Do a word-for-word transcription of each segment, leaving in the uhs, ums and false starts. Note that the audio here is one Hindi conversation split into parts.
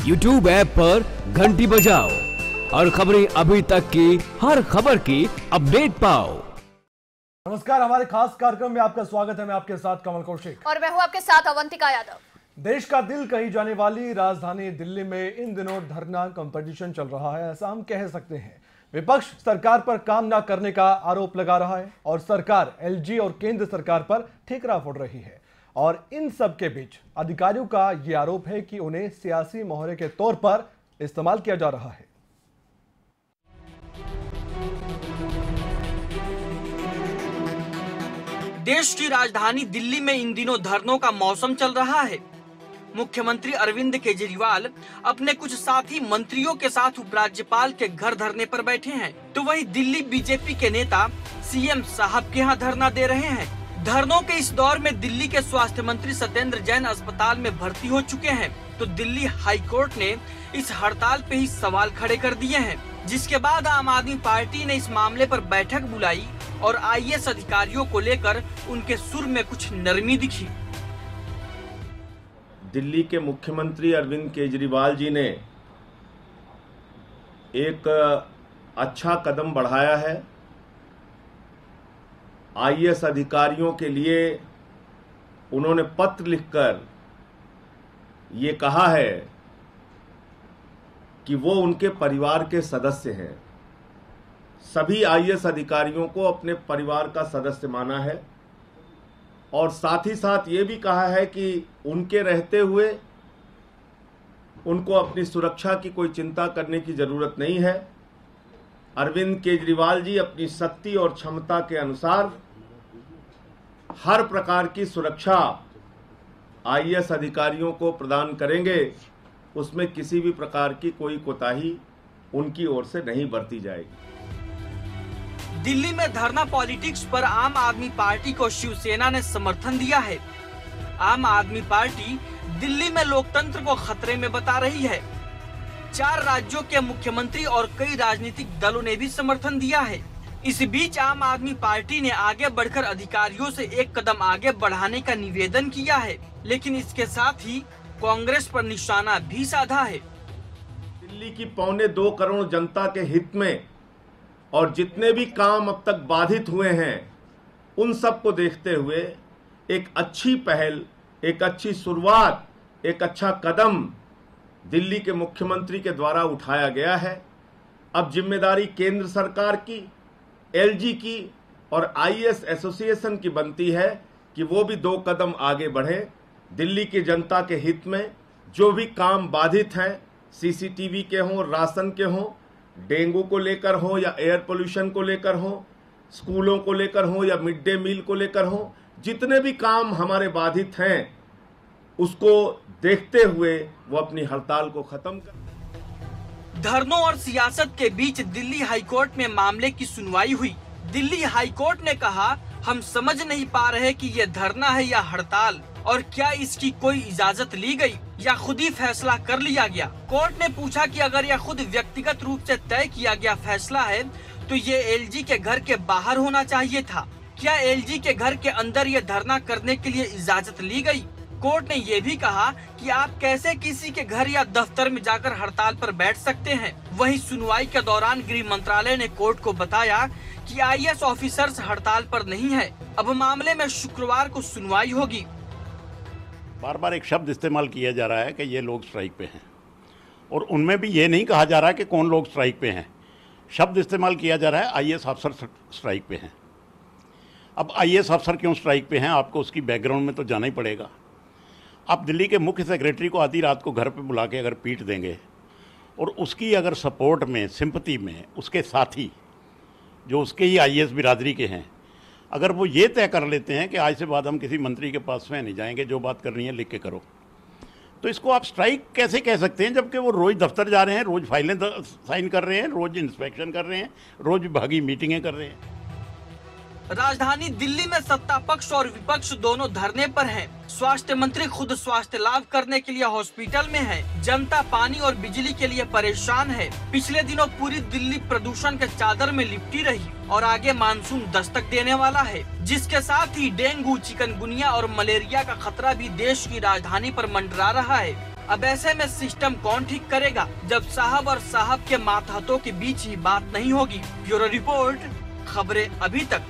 यूट्यूब ऐप पर घंटी बजाओ और खबरें अभी तक की हर खबर की अपडेट पाओ। नमस्कार, हमारे खास कार्यक्रम में आपका स्वागत है। मैं आपके साथ कमल कौशिक और मैं हूं आपके साथ अवंतिका यादव। देश का दिल कही जाने वाली राजधानी दिल्ली में इन दिनों धरना कंपटीशन चल रहा है, ऐसा हम कह सकते हैं। विपक्ष सरकार पर काम न करने का आरोप लगा रहा है और सरकार एलजी और केंद्र सरकार पर ठिकरा फोड़ रही है। और इन सब के बीच अधिकारियों का यह आरोप है कि उन्हें सियासी मोहरे के तौर पर इस्तेमाल किया जा रहा है। देश की राजधानी दिल्ली में इन दिनों धरनों का मौसम चल रहा है। मुख्यमंत्री अरविंद केजरीवाल अपने कुछ साथी मंत्रियों के साथ उपराज्यपाल के घर धरने पर बैठे हैं, तो वहीं दिल्ली बीजेपी के नेता सीएम साहब के यहाँ धरना दे रहे हैं। धरनों के इस दौर में दिल्ली के स्वास्थ्य मंत्री सत्येंद्र जैन अस्पताल में भर्ती हो चुके हैं, तो दिल्ली हाई कोर्ट ने इस हड़ताल पे ही सवाल खड़े कर दिए हैं, जिसके बाद आम आदमी पार्टी ने इस मामले पर बैठक बुलाई और आईएएस अधिकारियों को लेकर उनके सुर में कुछ नरमी दिखी। दिल्ली के मुख्यमंत्री अरविंद केजरीवाल जी ने एक अच्छा कदम बढ़ाया है। आईएएस अधिकारियों के लिए उन्होंने पत्र लिखकर ये कहा है कि वो उनके परिवार के सदस्य हैं। सभी आईएएस अधिकारियों को अपने परिवार का सदस्य माना है और साथ ही साथ ये भी कहा है कि उनके रहते हुए उनको अपनी सुरक्षा की कोई चिंता करने की जरूरत नहीं है। अरविंद केजरीवाल जी अपनी शक्ति और क्षमता के अनुसार हर प्रकार की सुरक्षा आईएएस अधिकारियों को प्रदान करेंगे, उसमें किसी भी प्रकार की कोई कोताही उनकी ओर से नहीं बरती जाएगी। दिल्ली में धरना पॉलिटिक्स पर आम आदमी पार्टी को शिवसेना ने समर्थन दिया है। आम आदमी पार्टी दिल्ली में लोकतंत्र को खतरे में बता रही है। चार राज्यों के मुख्यमंत्री और कई राजनीतिक दलों ने भी समर्थन दिया है। इस बीच आम आदमी पार्टी ने आगे बढ़कर अधिकारियों से एक कदम आगे बढ़ाने का निवेदन किया है, लेकिन इसके साथ ही कांग्रेस पर निशाना भी साधा है। दिल्ली की पौने दो करोड़ जनता के हित में और जितने भी काम अब तक बाधित हुए हैं, उन सब को देखते हुए एक अच्छी पहल, एक अच्छी शुरुआत, एक अच्छा कदम दिल्ली के मुख्यमंत्री के द्वारा उठाया गया है। अब जिम्मेदारी केंद्र सरकार की, एलजी की और आईएएस एसोसिएशन की बनती है कि वो भी दो कदम आगे बढ़े। दिल्ली की जनता के हित में जो भी काम बाधित हैं, सीसीटीवी के हों, राशन के हों, डेंगू को लेकर हो या एयर पोल्यूशन को लेकर हो, स्कूलों को लेकर हो या मिड डे मील को लेकर हो, जितने भी काम हमारे बाधित हैं उसको देखते हुए वो अपनी हड़ताल को खत्म कर। धरनों और सियासत के बीच दिल्ली हाईकोर्ट में मामले की सुनवाई हुई। दिल्ली हाईकोर्ट ने कहा, हम समझ नहीं पा रहे कि ये धरना है या हड़ताल और क्या इसकी कोई इजाजत ली गई या खुद ही फैसला कर लिया गया। कोर्ट ने पूछा कि अगर यह खुद व्यक्तिगत रूप से तय किया गया फैसला है तो ये एलजी के घर के बाहर होना चाहिए था। क्या एलजी के घर के अंदर ये धरना करने के लिए इजाजत ली गई? कोर्ट ने ये भी कहा कि आप कैसे किसी के घर या दफ्तर में जाकर हड़ताल पर बैठ सकते हैं। वहीं सुनवाई के दौरान गृह मंत्रालय ने कोर्ट को बताया कि आईएएस ऑफिसर्स हड़ताल पर नहीं है। अब मामले में शुक्रवार को सुनवाई होगी। बार बार एक शब्द इस्तेमाल किया जा रहा है कि ये लोग स्ट्राइक पे हैं, और उनमें भी ये नहीं कहा जा रहा है कि कौन लोग स्ट्राइक पे हैं। शब्द इस्तेमाल किया जा रहा है आईएएस अफसर स्ट्राइक पे हैं। अब आईएएस अफसर क्यों स्ट्राइक पे हैं, आपको उसकी बैकग्राउंड में तो जाना ही पड़ेगा। आप दिल्ली के मुख्य सेक्रेटरी को आधी रात को घर पे बुला के अगर पीट देंगे और उसकी अगर सपोर्ट में, सिंपैथी में उसके साथी जो उसके ही आईएएस बिरादरी के हैं, अगर वो ये तय कर लेते हैं कि आज से बाद हम किसी मंत्री के पास में नहीं जाएंगे, जो बात करनी है लिख के करो, तो इसको आप स्ट्राइक कैसे कह सकते हैं, जबकि वो रोज़ दफ्तर जा रहे हैं, रोज़ फाइलें साइन कर रहे हैं, रोज़ इंस्पेक्शन कर रहे हैं, रोज़ विभागीय मीटिंगें कर रहे हैं। राजधानी दिल्ली में सत्ता पक्ष और विपक्ष दोनों धरने पर हैं। स्वास्थ्य मंत्री खुद स्वास्थ्य लाभ करने के लिए हॉस्पिटल में है। जनता पानी और बिजली के लिए परेशान है। पिछले दिनों पूरी दिल्ली प्रदूषण के चादर में लिपटी रही और आगे मानसून दस्तक देने वाला है, जिसके साथ ही डेंगू, चिकनगुनिया और मलेरिया का खतरा भी देश की राजधानी पर मंडरा रहा है। अब ऐसे में सिस्टम कौन ठीक करेगा जब साहब और साहब के मातहतों के बीच ही बात नहीं होगी। ब्यूरो रिपोर्ट, खबरें अभी तक।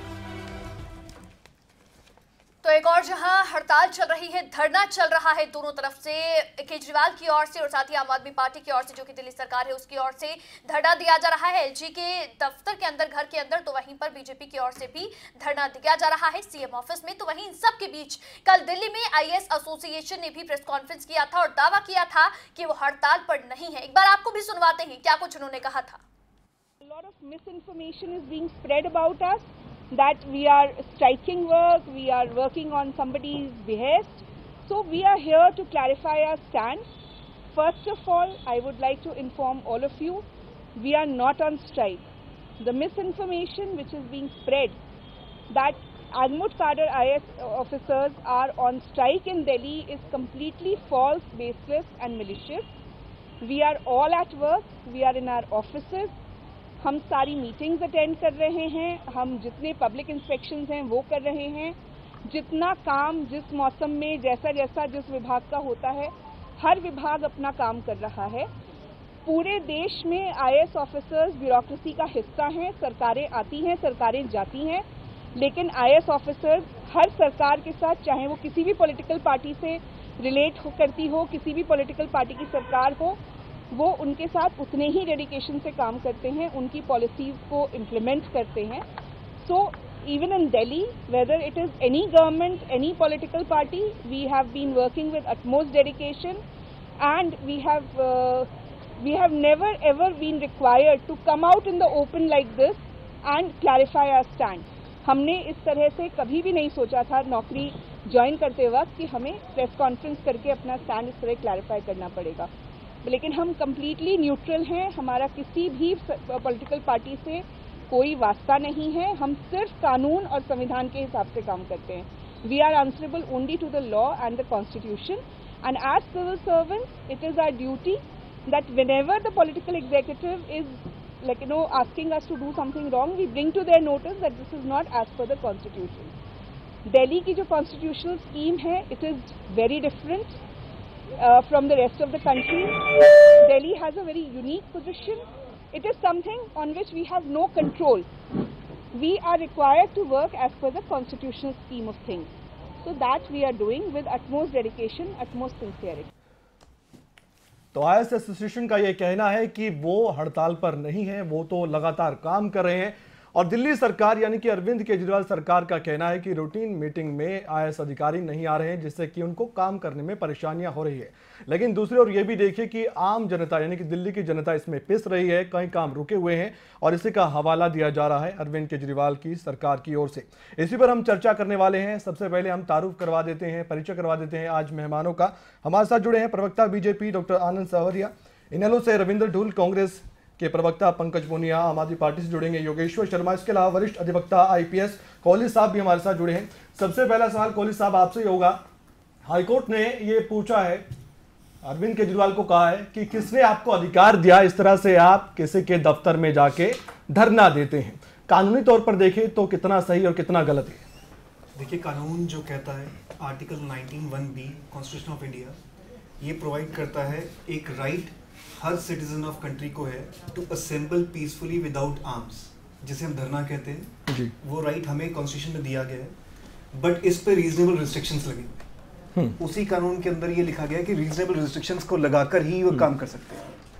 तो एक और जहां हड़ताल चल रही है, धरना चल रहा है दोनों तरफ से, केजरीवाल की ओर से और साथ ही आम आदमी पार्टी की ओर से, जो कि दिल्ली सरकार है उसकी ओर से धरना दिया जा रहा है एलजी के दफ्तर के अंदर, घर के अंदर। तो वहीं पर बीजेपी की ओर से भी धरना दिया जा रहा है सीएम ऑफिस में। तो वहीं इन सब के बीच कल दिल्ली में आईएएस एसोसिएशन ने भी प्रेस कॉन्फ्रेंस किया था और दावा किया था कि वो हड़ताल पर नहीं है। एक बार आपको भी सुनवाते हैं क्या कुछ उन्होंने कहा था। A lot of misinformation is being spread about us, that we are striking work, we are working on somebody's behest. So we are here to clarify our stand. First of all, I would like to inform all of you, we are not on strike. The misinformation which is being spread that Azmut Kader I A S officers are on strike in Delhi is completely false, baseless and malicious. We are all at work, we are in our offices. हम सारी मीटिंग्स अटेंड कर रहे हैं, हम जितने पब्लिक इंस्पेक्शंस हैं वो कर रहे हैं, जितना काम जिस मौसम में जैसा जैसा जिस विभाग का होता है हर विभाग अपना काम कर रहा है। पूरे देश में आईएएस ऑफिसर्स ब्यूरोक्रेसी का हिस्सा हैं, सरकारें आती हैं, सरकारें जाती हैं, लेकिन आईएएस ऑफिसर्स हर सरकार के साथ, चाहे वो किसी भी पॉलिटिकल पार्टी से रिलेट हो करती हो, किसी भी पॉलिटिकल पार्टी की सरकार हो, वो उनके साथ उतने ही डेडिकेशन से काम करते हैं, उनकी पॉलिसीज को इम्प्लीमेंट करते हैं। So even in Delhi, whether it is any government, any political party, we have been working with utmost dedication and we have we have never ever been required to come out in the open like this and clarify our stand. हमने इस तरह से कभी भी नहीं सोचा था नौकरी ज्वाइन करते वक्त कि हमें प्रेस कॉन्फ्रेंस करके अपना स्टैंड इस तरह क्लैरिफाई करना पड़ेगा, लेकिन हम कम्प्लीटली न्यूट्रल हैं, हमारा किसी भी पॉलिटिकल पार्टी से कोई वास्ता नहीं है, हम सिर्फ कानून और संविधान के हिसाब से काम करते हैं। We are answerable only to the law and the constitution and as civil servants it is our duty that whenever the political executive is like you know asking us to do something wrong, we bring to their notice that this is not as per the constitution. Delhi की जो constitutional scheme है, it is very different Uh, from the rest of the country. Delhi has a very unique position. It is something on which we have no control. We are required to work as per the constitutional scheme of things. So that we are doing with utmost dedication, utmost sincerity. तो आईएएस एसोसिएशन का यह कहना है कि वो हड़ताल पर नहीं है, वो तो लगातार काम कर रहे हैं। और दिल्ली सरकार यानी कि अरविंद केजरीवाल सरकार का कहना है कि रूटीन मीटिंग में आईएएस अधिकारी नहीं आ रहे हैं, जिससे कि उनको काम करने में परेशानियां हो रही है। लेकिन दूसरी ओर ये भी देखिए कि आम जनता यानी कि दिल्ली की जनता इसमें पिस रही है, कई काम रुके हुए हैं और इसी का हवाला दिया जा रहा है अरविंद केजरीवाल की सरकार की ओर से। इसी पर हम चर्चा करने वाले हैं। सबसे पहले हम तारुफ करवा देते हैं, परिचय करवा देते हैं आज मेहमानों का। हमारे साथ जुड़े हैं प्रवक्ता बीजेपी डॉक्टर आनंद सावरिया, इनेलो से रविंद्र ढूल, कांग्रेस के प्रवक्ता पंकज पुनिया, आम आदमी पार्टी से जुड़ेंगे योगेश्वर शर्मा, इसके अलावा वरिष्ठ अधिवक्ता आईपीएस कोहली साहब भी हमारे साथ जुड़े हैं। सबसे पहला सवाल कोहली साहब आपसे ही होगा। हाईकोर्ट ने ये पूछा है, अरविंद केजरीवाल को कहा है कि किसने आपको अधिकार दिया इस तरह से आप किसी के दफ्तर में जाके धरना देते हैं। कानूनी तौर पर देखें तो कितना सही और कितना गलत है? देखिए, कानून जो कहता है article nineteen one B constitution of India, ये प्रोवाइड करता है एक राइट हर सिटीजन ऑफ कंट्री को है to assemble peacefully without arms, जिसे हम धरना कहते हैं जी। वो राइट हमें कॉन्स्टिट्यूशन में दिया गया है, बट इस पे रीजनेबल रिस्ट्रिक्शंस लगे हुए। उसी कानून के अंदर ये लिखा गया है कि रीजनेबल रिस्ट्रिक्शंस को लगाकर ही वो काम कर सकते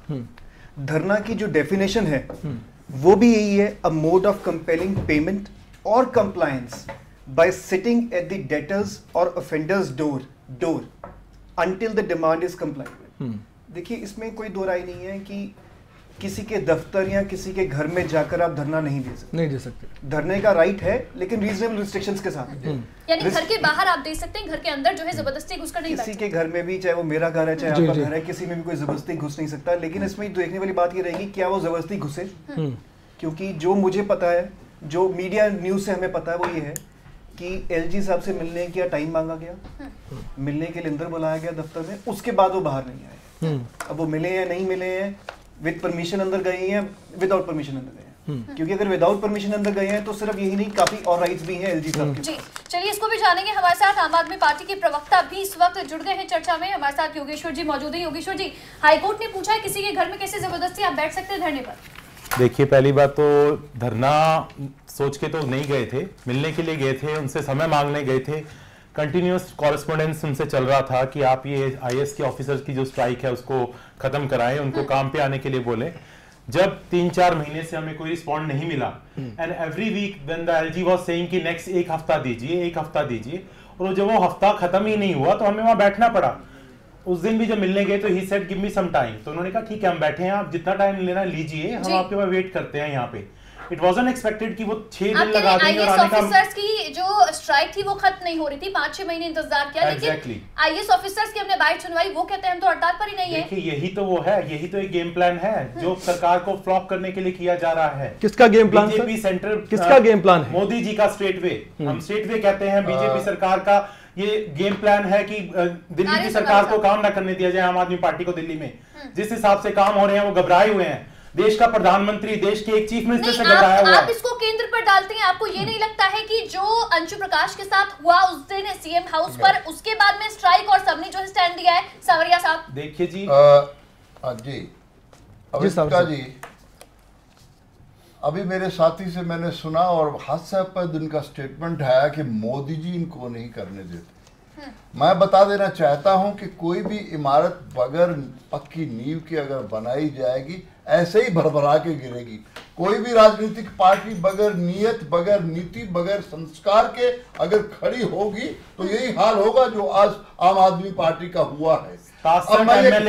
हैं। धरना की जो डेफिनेशन है वो भी यही है, a mode of compelling payment और compliance by sitting at the debtors और offenders door door until the demand is complied with. देखिए, इसमें कोई दो राय नहीं है कि किसी के दफ्तर या किसी के घर में जाकर आप धरना नहीं दे सकते नहीं दे सकते धरने का राइट है, लेकिन रीजनेबल रिस्ट्रिक्शंस के साथ। यानी घर के बाहर आप दे सकते हैं, घर के अंदर जो है जबरदस्ती घुसकर नहीं किसी के घर में भी, चाहे वो मेरा घर है चाहे आपका घर है, किसी में भी कोई जबरदस्ती घुस नहीं सकता। लेकिन इसमें देखने वाली बात ये रहेगी, क्या वो जबरदस्ती घुसे? क्योंकि जो मुझे पता है, जो मीडिया न्यूज से हमें पता है, वो ये है कि एलजी साहब से मिलने का टाइम मांगा गया, मिलने के लिए अंदर बुलाया गया दफ्तर में, उसके बाद वो बाहर नहीं आए। अब वो मिले हैं नहीं मिले हैं, विद परमिशन अंदर गए हैं, विदाउट परमिशन अंदर गए हैं, क्योंकि अगर विदाउट परमिशन अंदर गए हैं तो सिर्फ यही नहीं, काफी और राइट्स भी हैं एलजी साहब के। जी चलिए इसको भी जानेंगे। हमारे साथ आम आदमी पार्टी के प्रवक्ता भी इस वक्त जुड़ गए हैं चर्चा में। हमारे साथ योगेश्वर जी मौजूद हैं। योगेश्वर जी, हाईकोर्ट ने पूछा है किसी के घर में कैसे जबरदस्ती आप बैठ सकते हैं धरने पर? देखिए, पहली बात तो धरना सोच के तो नहीं गए थे, मिलने के लिए गए थे, उनसे समय मांगने गए थे। कंटिन्यूस कॉरेस्पॉन्डेंस उनसे चल रहा था कि आप ये आईएएस के ऑफिसर्स की जो स्ट्राइक है उसको खत्म कराएं, उनको काम पे आने के लिए बोले। जब तीन चार महीने से हमें कोई रिस्पॉन्ड नहीं मिला, and every week when the LG was saying कि नेक्स्ट एक हफ्ता दीजिए, एक हफ्ता दीजिए, और जब वो हफ्ता खत्म ही नहीं हुआ तो हमें वहां बैठना पड़ा। उस दिन भी जब मिलने गए तो he said give me some time, तो उन्होंने कहा ठीक है हम बैठे हैं, आप जितना टाइम लेना लीजिए, हम आपके पास वेट करते हैं यहाँ पे। इट वाज़न्ट एक्सपेक्टेड कि वो छह दिन लगा देंगे और आने का। ऑफिसर्स की जो स्ट्राइक थी वो खत्म नहीं हो रही थी, पांच छह महीने इंतजार किया, लेकिन आईएएस ऑफिसर्स की हमने बाइट सुनवाई, वो कहते हैं हम तो हड़ताल पर ही नहीं है। देखिए यही तो वो है, यही तो एक गेम प्लान है जो सरकार को फ्लॉप करने के लिए किया जा रहा है। किसका गेम प्लान? बीजेपी सेंटर किसका गेम प्लान है? मोदी जी का स्ट्रेट वे, हम स्ट्रेट वे कहते हैं। बीजेपी सरकार का ये गेम प्लान है कि दिल्ली की सरकार को काम ना करने दिया जाए, आम आदमी पार्टी को दिल्ली में जिस हिसाब से काम हो रहे हैं वो घबराए हुए हैं। देश का प्रधानमंत्री, देश के एक चीफ मिनिस्टर से घबराया हुआ है। आप इसको केंद्र पर डालते हैं, आपको ये नहीं लगता है कि जो अंशु प्रकाश के साथ हुआ उस दिन सीएम हाउस पर, उसके बाद में स्ट्राइक और सबने जो स्टैंड दिया है? सावरिया साहब देखिए जी, जी अविष्का जी, अभी मेरे साथी से मैंने सुना और हास्यास्पद इनका स्टेटमेंट है कि मोदी जी इनको नहीं करने देते। मैं बता देना चाहता हूं कि कोई भी इमारत बगैर पक्की नींव के अगर बनाई जाएगी ऐसे ही भरभरा के गिरेगी। कोई भी राजनीतिक पार्टी बगैर नियत, बगैर नीति, बगैर संस्कार के अगर खड़ी होगी तो यही हाल होगा जो आज आम आदमी पार्टी का हुआ है। अब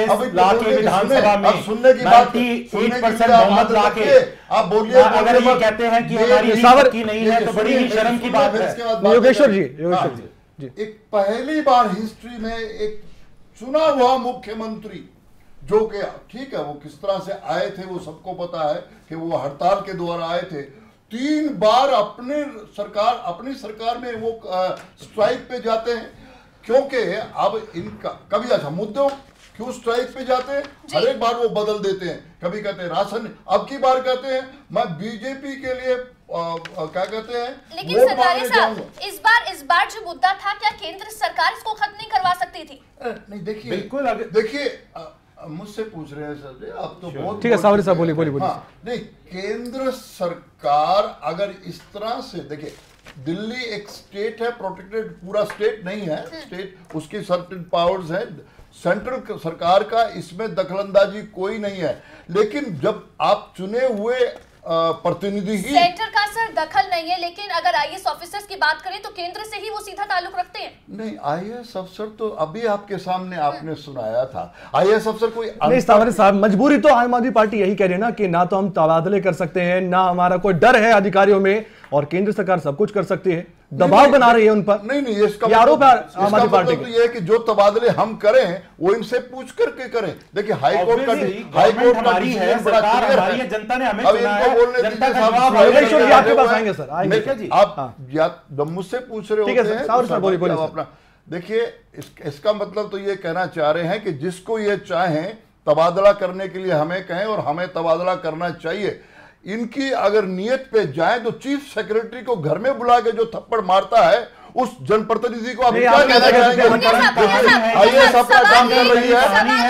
विधानसभा में सुनने की बात, सुनने की बात रखिए, आप बोलिए, अगर ये कहते हैं कि हमारी सावर की नहीं है तो बड़ी ही शर्म की बात है। योगेश्वर जी, योगेश्वर जी, जी एक पहली बार हिस्ट्री में एक चुना हुआ मुख्यमंत्री, जो कि ठीक है वो किस तरह से आए थे वो सबको पता है कि वो हड़ताल के द्वारा आए थे, तीन बार अपने सरकार अपनी सरकार में वो स्ट्राइक पे जाते हैं। क्योंकि अब इनका कभी अच्छा मुद्दों क्यों स्ट्राइक पे जाते हैं, हर एक बार वो बदल देते हैं। कभी कहते हैं राशन, अब की बार कहते हैं मैं बीजेपी के लिए आ, आ, क्या कहते हैं, लेकिन सरकारी साहब इस बार इस बार जो मुद्दा था, क्या केंद्र सरकार इसको खत्म नहीं करवा सकती थी? नहीं, देखिए बिल्कुल, देखिए मुझसे पूछ रहे हैं सर जी, आप तो बहुत ठीक है सावरी साहब बोलिए बोलिए बोलिए। हाँ, नहीं, केंद्र सरकार अगर इस तरह से, देखिए दिल्ली एक स्टेट है, प्रोटेक्टेड पूरा स्टेट नहीं है, स्टेट उसकी सर्टेन पावर्स है, सेंट्रल सरकार का इसमें दखलंदाजी कोई नहीं है। लेकिन जब आप चुने हुए प्रतिनिधि ही, सेंटर का सर दखल नहीं है, लेकिन अगर आईएएस ऑफिसर्स की बात करें तो केंद्र से ही वो सीधा ताल्लुक रखते हैं। नहीं, आईएएस अफसर तो अभी आपके सामने आपने सुनाया था, आईएएस अफसर कोई नहीं। सावरी साहब, मजबूरी तो आम आदमी पार्टी यही कह रही है ना कि ना तो हम तबादले कर सकते हैं, ना हमारा कोई डर है अधिकारियों में, और केंद्र सरकार सब कुछ कर सकती है, दबाव बना रही है उन पर। नहीं नहीं, इसका आरोप है आम आदमी पार्टी का। ये है कि जो तबादले हम करें वो इनसे पूछ करके करें। देखिए हाई कोर्ट का हाई कोर्ट हमारी है, सरकार हमारी है, जनता ने हमें चुना है, जनता का जवाब योगेश्वर जी आपके पास आएंगे सर, आएंगे क्या जी? आप या मुझसे पूछ रहे होते हैं सावरी साहब बोलिए बोलिए अपना। देखिए इसका मतलब तो ये कहना चाह रहे हैं कि जिसको ये चाहें तबादला करने के लिए हमें कहें और हमें तबादला करना चाहिए। इनकी अगर नियत पे जाए तो चीफ सेक्रेटरी को घर में बुला के जो थप्पड़ मारता है उस जनप्रतिनिधि को आप क्या कहना चाहेंगे? आईएएस अपना काम कर रही है,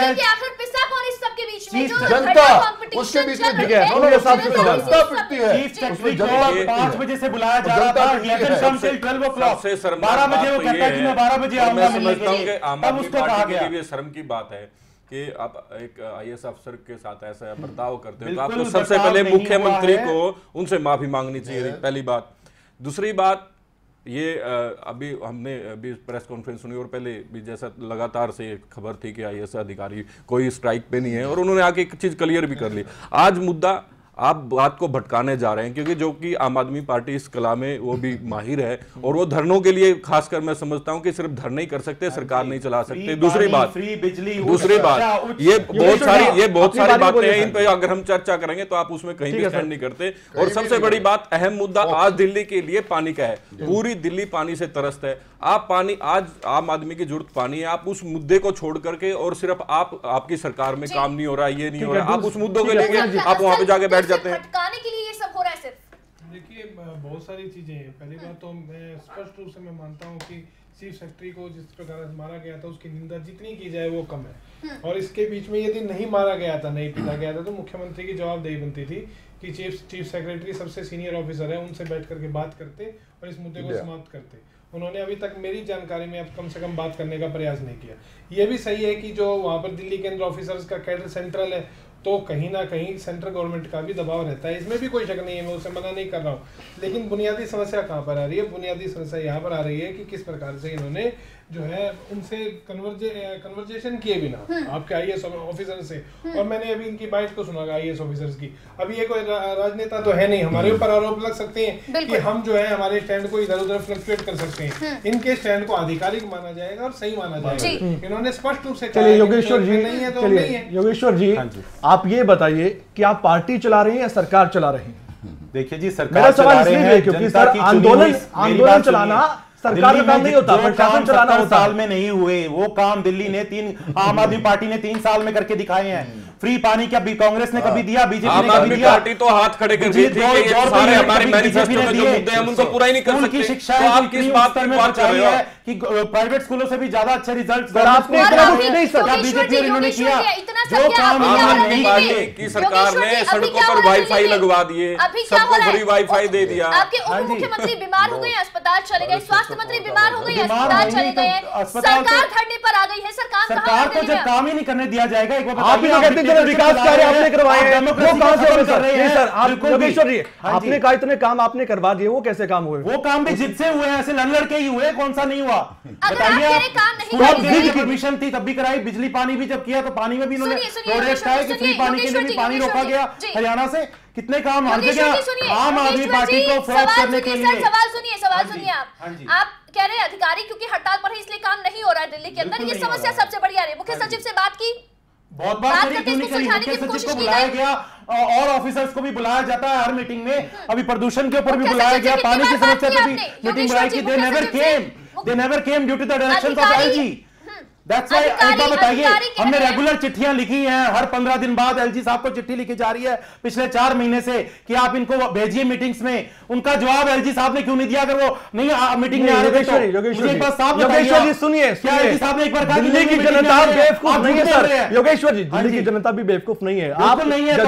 जनता उसके बीच में जनता पिटती है। पांच बजे से बुलाया जा रहा था, बारह बजे वो कहता है कि मैं बारह बजे आऊंगा मिलने के लिए, तब उसको कहा गया। शर्म की बात है कि आप एक आईएएस अफसर के साथ ऐसा बर्ताव करते हो तो आपको सबसे पहले मुख्यमंत्री को उनसे माफी मांगनी चाहिए, पहली बात। दूसरी बात, ये अभी हमने अभी प्रेस कॉन्फ्रेंस सुनी और पहले भी जैसा लगातार से खबर थी कि आईएएस अधिकारी कोई स्ट्राइक पे नहीं है, और उन्होंने आके एक चीज क्लियर भी कर ली। आज मुद्दा आप बात को भटकाने जा रहे हैं, क्योंकि जो कि आम आदमी पार्टी इस कला में वो भी माहिर है, और वो धरनों के लिए खासकर मैं समझता हूं कि सिर्फ धरने ही कर सकते, सरकार नहीं चला सकते। दूसरी बात दूसरी बात ये बहुत सारी ये बहुत सारी बातें हैं, इन पे अगर हम चर्चा करेंगे तो आप उसमें कहीं भी स्टैंड नहीं करते। और सबसे बड़ी बात, अहम मुद्दा आज दिल्ली के लिए पानी का है, पूरी दिल्ली पानी से त्रस्त है। आप पानी, आज आम आदमी की जरूरत पानी है, आप उस मुद्दे को छोड़ करके और सिर्फ आप आपकी सरकार में काम नहीं हो रहा, ये नहीं हो रहा, आप उस मुद्दों के लिए आप वहां पे जाके बैठ जाते हैं। भटकाने के लिए ये सब हो बहुत सारी चीजें हैं। पहली बात तो मैं स्पष्ट रूप से मैं मानता हूँ कि चीफ सेक्रेटरी को जिस प्रकार से मारा गया था उसकी निंदा जितनी की जाए वो कम है, और इसके बीच में यदि नहीं मारा गया था, नहीं पीटा गया था, तो मुख्यमंत्री की जवाबदेही बनती थी कि चीफ चीफ सेक्रेटरी सबसे सीनियर ऑफिसर है, उनसे बैठ करके बात करते और इस मुद्दे को समाप्त करते। उन्होंने अभी तक मेरी जानकारी में अब कम से कम बात करने का प्रयास नहीं किया। ये भी सही है कि जो वहाँ पर दिल्ली केंद्र ऑफिसर्स का कैडर सेंट्रल है, तो कहीं ना कहीं सेंट्रल गवर्नमेंट का भी दबाव रहता है, इसमें भी कोई शक नहीं है, मैं उसे मना नहीं कर रहा हूँ। लेकिन बुनियादी समस्या कहाँ पर आ रही है? बुनियादी समस्या यहाँ पर आ रही है कि किस प्रकार से इन्होंने जो है उनसे कन्वर्जे कन्वर्जेशन किए बिना आपके आई एस ऑफिसर से, और मैंने अभी इनकी बाइट को सुना आई एस ऑफिसर्स की। अभी ये कोई राजनेता तो है नहीं, हमारे ऊपर आरोप लग सकते हैं कि हम जो है हमारे स्टैंड को इधर उधर फ्लक्चुएट कर सकते हैं। इनके स्टैंड को आधिकारिक माना जाएगा और सही माना जाएगा। इन्होंने स्पष्ट रूप से कहा चलिए योगेश्वर जी, नहीं है तो चलिए नहीं है। योगेश्वर जी, आप ये बताइए कि आप पार्टी चला रहे हैं या सरकार चला रहे हैं? देखिए जी, सरकार मेरा सवाल इसलिए है क्योंकि सर आंदोलन आंदोलन चलाना सरकार का काम नहीं होता, प्रशासन चलाना होता है। साल में नहीं हुए वो काम दिल्ली ने तीन आम आदमी पार्टी ने तीन साल में करके दिखाए हैं। फ्री पानी क्या कांग्रेस ने कभी दिया? बीजेपी ने कभी दिया? पार्टी तो हाथ खड़े कर दी थी कि ये सारे हमारे मैनिफेस्टो में जो मुद्दे हैं हम उनको पूरा ही नहीं कर सकते। शिक्षा तो आप किस बात की बात कर रहे हो कि प्राइवेट स्कूलों से भी ज्यादा अच्छे रिजल्ट आपने नहीं सर बीजेपी और इन्होंने किया? जो काम आम आदमी पार्टी की सरकार ने सड़कों पर वाईफाई लगवा दिए, सबको फ्री वाईफाई दे दिया। आपके उप मुख्यमंत्री बीमार हो गए, अस्पताल चले गए, स्वास्थ्य मंत्री बीमार हो गए, अस्पताल चले गए, सरकार धरने पर आ गई है। सरकार सरकार को जब काम ही नहीं करने दिया जाएगा, एक बार आप ही कहते हैं विकास कार्य आपने करवाए हैं, वो कहां से कर रहे हैं सर? आप योगेश्वर जी, आपने कहा इतने काम आपने करवा दिए, वो कैसे काम हुए? वो काम भी जिद से हुए, ऐसे लड़ लड़के ही हुए, कौन सा नहीं हुआ बताइए आप? बिजली की परमिशन थी तब भी कराई, बिजली पानी भी जब किया तो पानी में भी इन्होंने प्रोटेस्ट है कि फ्री पानी के लिए भी पानी रोका गया हरियाणा से। कितने काम हर जगह आम आदमी पार्टी को फ्लॉप करने के लिए। सवाल सुनिए, सवाल सुनिए आप आप कह रहे हैं अधिकारी क्योंकि हड़ताल पर है इसलिए काम नहीं हो रहा है दिल्ली के अंदर, ये समस्या सबसे बड़ी आ रही है। मुख्य सचिव से बात की, बहुत बार करी, क्यों नहीं करी? मुख्य सचिव को बुलाया गया और ऑफिसर्स को भी बुलाया जाता है हर मीटिंग में। अभी प्रदूषण के ऊपर भी बुलाया गया, पानी की समस्या पे भी मीटिंग बुलाई की। They never came they never came due to the direction of LG. That's why एक बात बताइए, हमने रेगुलर चिट्ठियां लिखी हैं, हर पंद्रह दिन बाद एलजी साहब को चिट्ठी लिखी जा रही है पिछले चार महीने से कि आप इनको भेजिए मीटिंग्स में। उनका जवाब एलजी साहब ने क्यों नहीं दिया? अगर वो नहीं मीटिंग में आ रहे थे तो मुझे एक बार साफ बताइए। सुनिए, क्या एलजी साहब ने एक बार कहा दिल्ली की जनता बेवकूफ नहीं है सर? योगेश्वर जी, दिल्ली की जनता भी बेवकूफ नहीं है। आप नहीं है,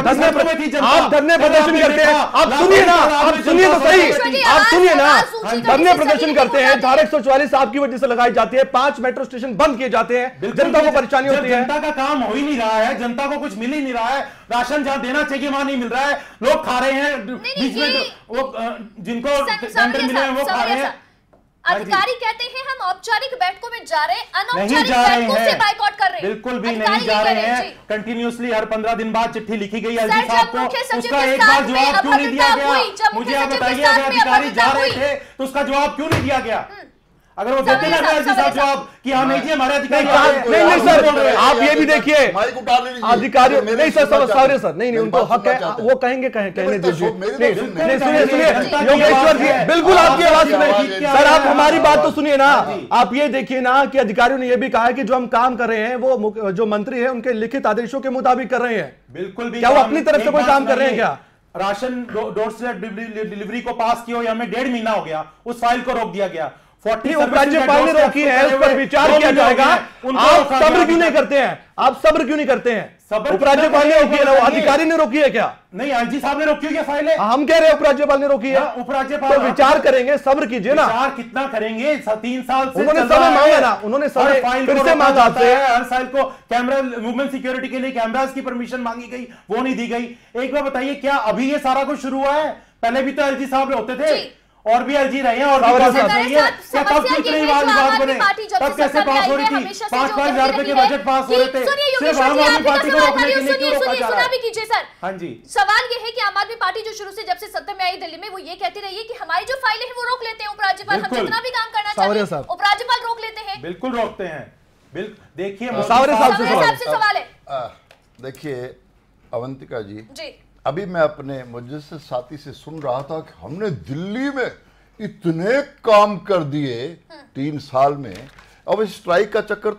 आप धरने प्रदर्शन करते हैं, आप सुनिए ना, आप सुनिए तो सही, आप सुनिए ना, धरने प्रदर्शन करते हैं, धारा एक सौ चौवालीस आपकी वजह से लगाई जाती है, पांच मेट्रो स्टेशन बंद किए जाते हैं, जनता को परेशानी होती है। जनता का काम हो ही नहीं रहा है, जनता को कुछ मिल ही नहीं रहा है, राशन जहां देना चाहिए वहां नहीं मिल रहा है, लोग खा रहे हैं बीच में, वो जिनको टेंडर मिले हैं वो खा रहे हैं। अधिकारी कहते हैं हम औपचारिक बैठकों में जा रहे हैं, अनौपचारिक बैठकों से बायकॉट कर रहे हैं। बिल्कुल भी नहीं जा रहे हैं। कंटिन्यूअसली हर पंद्रह दिन बाद चिट्ठी लिखी गई एलजी साहब को, उसका एक बार जवाब क्यों नहीं दिया गया? मुझे आप बताइए, अगर अधिकारी जा रहे थे तो उसका जवाब क्यों नहीं दिया गया? अगर वो देते ना एलजी साहब जवाब कि हाँ नहीं जी हमारे अधिकारी नहीं नहीं सर, आप ये भी देखिए अधिकारियों नहीं सर सर सर नहीं नहीं उनको हक है, वो कहेंगे कहें कहने दीजिए। नहीं सुनिए सुनिए योगेश्वर जी, बिल्कुल आपकी आवाज सुने सर, आप हमारी बात तो सुनिए ना। आप ये देखिए ना कि अधिकारियों ने ये भी कहा है कि जो हम काम कर रहे हैं वो जो मंत्री है उनके लिखित आदेशों के मुताबिक कर रहे हैं। बिल्कुल भी क्या वो अपनी तरफ से कोई काम कर रहे हैं क्या? राशन डोर स्टेप डिलीवरी को पास किया हुए हमें डेढ़ महीना हो गया, उस फाइल को रोक दिया गया। राज्यपाल ने रोकी है, उस पर विचार किया जाएगा। आप सब्र क्यों नहीं करते हैं? आप सब्र क्यों नहीं करते हैं? उपराज्यपाल ने रोकी है, अधिकारी ने रोकी है क्या? नहीं, एलजी साहब ने रोकी है फाइल है। हम कह रहे हैं उपराज्यपाल ने रोकी है। उपराज्यपाल तो विचार करेंगे, सब्र कीजिए ना। विचार कितना करेंगे? तीन साल से उन्होंने समय मांगा ना, उन्होंने समय फिर से मांगा आपसे। हर साल को कैमरा वुमेन सिक्योरिटी के लिए कैमरास की परमिशन मांगी गई, वो नहीं दी गई। एक बार बताइए, क्या अभी ये सारा कुछ शुरू हुआ है? पहले भी तो एलजी साहब होते थे और भी एलजी रहे हैं और भी पास रही है। क्या तब कितने विवाद बने? तब कैसे पास हो रही थी? पांच पांच हजार रुपए के बजट पास हो रहे थे, सिर्फ आम आदमी पार्टी को रोकने के लिए क्यों रोका जा रहा है? कीजिए सर। हाँ जी, सवाल ये है कि आम आदमी पार्टी जो शुरू से जब से सत्ता में आई दिल्ली में, वो ये कहती रही है कि हमारी जो फाइलें हैं वो रोक लेते हैं उपराज्यपाल, हम जितना भी काम करना चाहते हैं उपराज्यपाल रोक लेते हैं। बिल्कुल रोकते हैं। बिल्कुल देखिए, मुसावरे साहब से सवाल है। देखिए अवंतिका जी, अभी मैं अपने मुझसे साथी से सुन रहा था कि हमने दिल्ली में इतने काम कर दिए तीन साल में। अब स्ट्राइक का चक्कर तो ये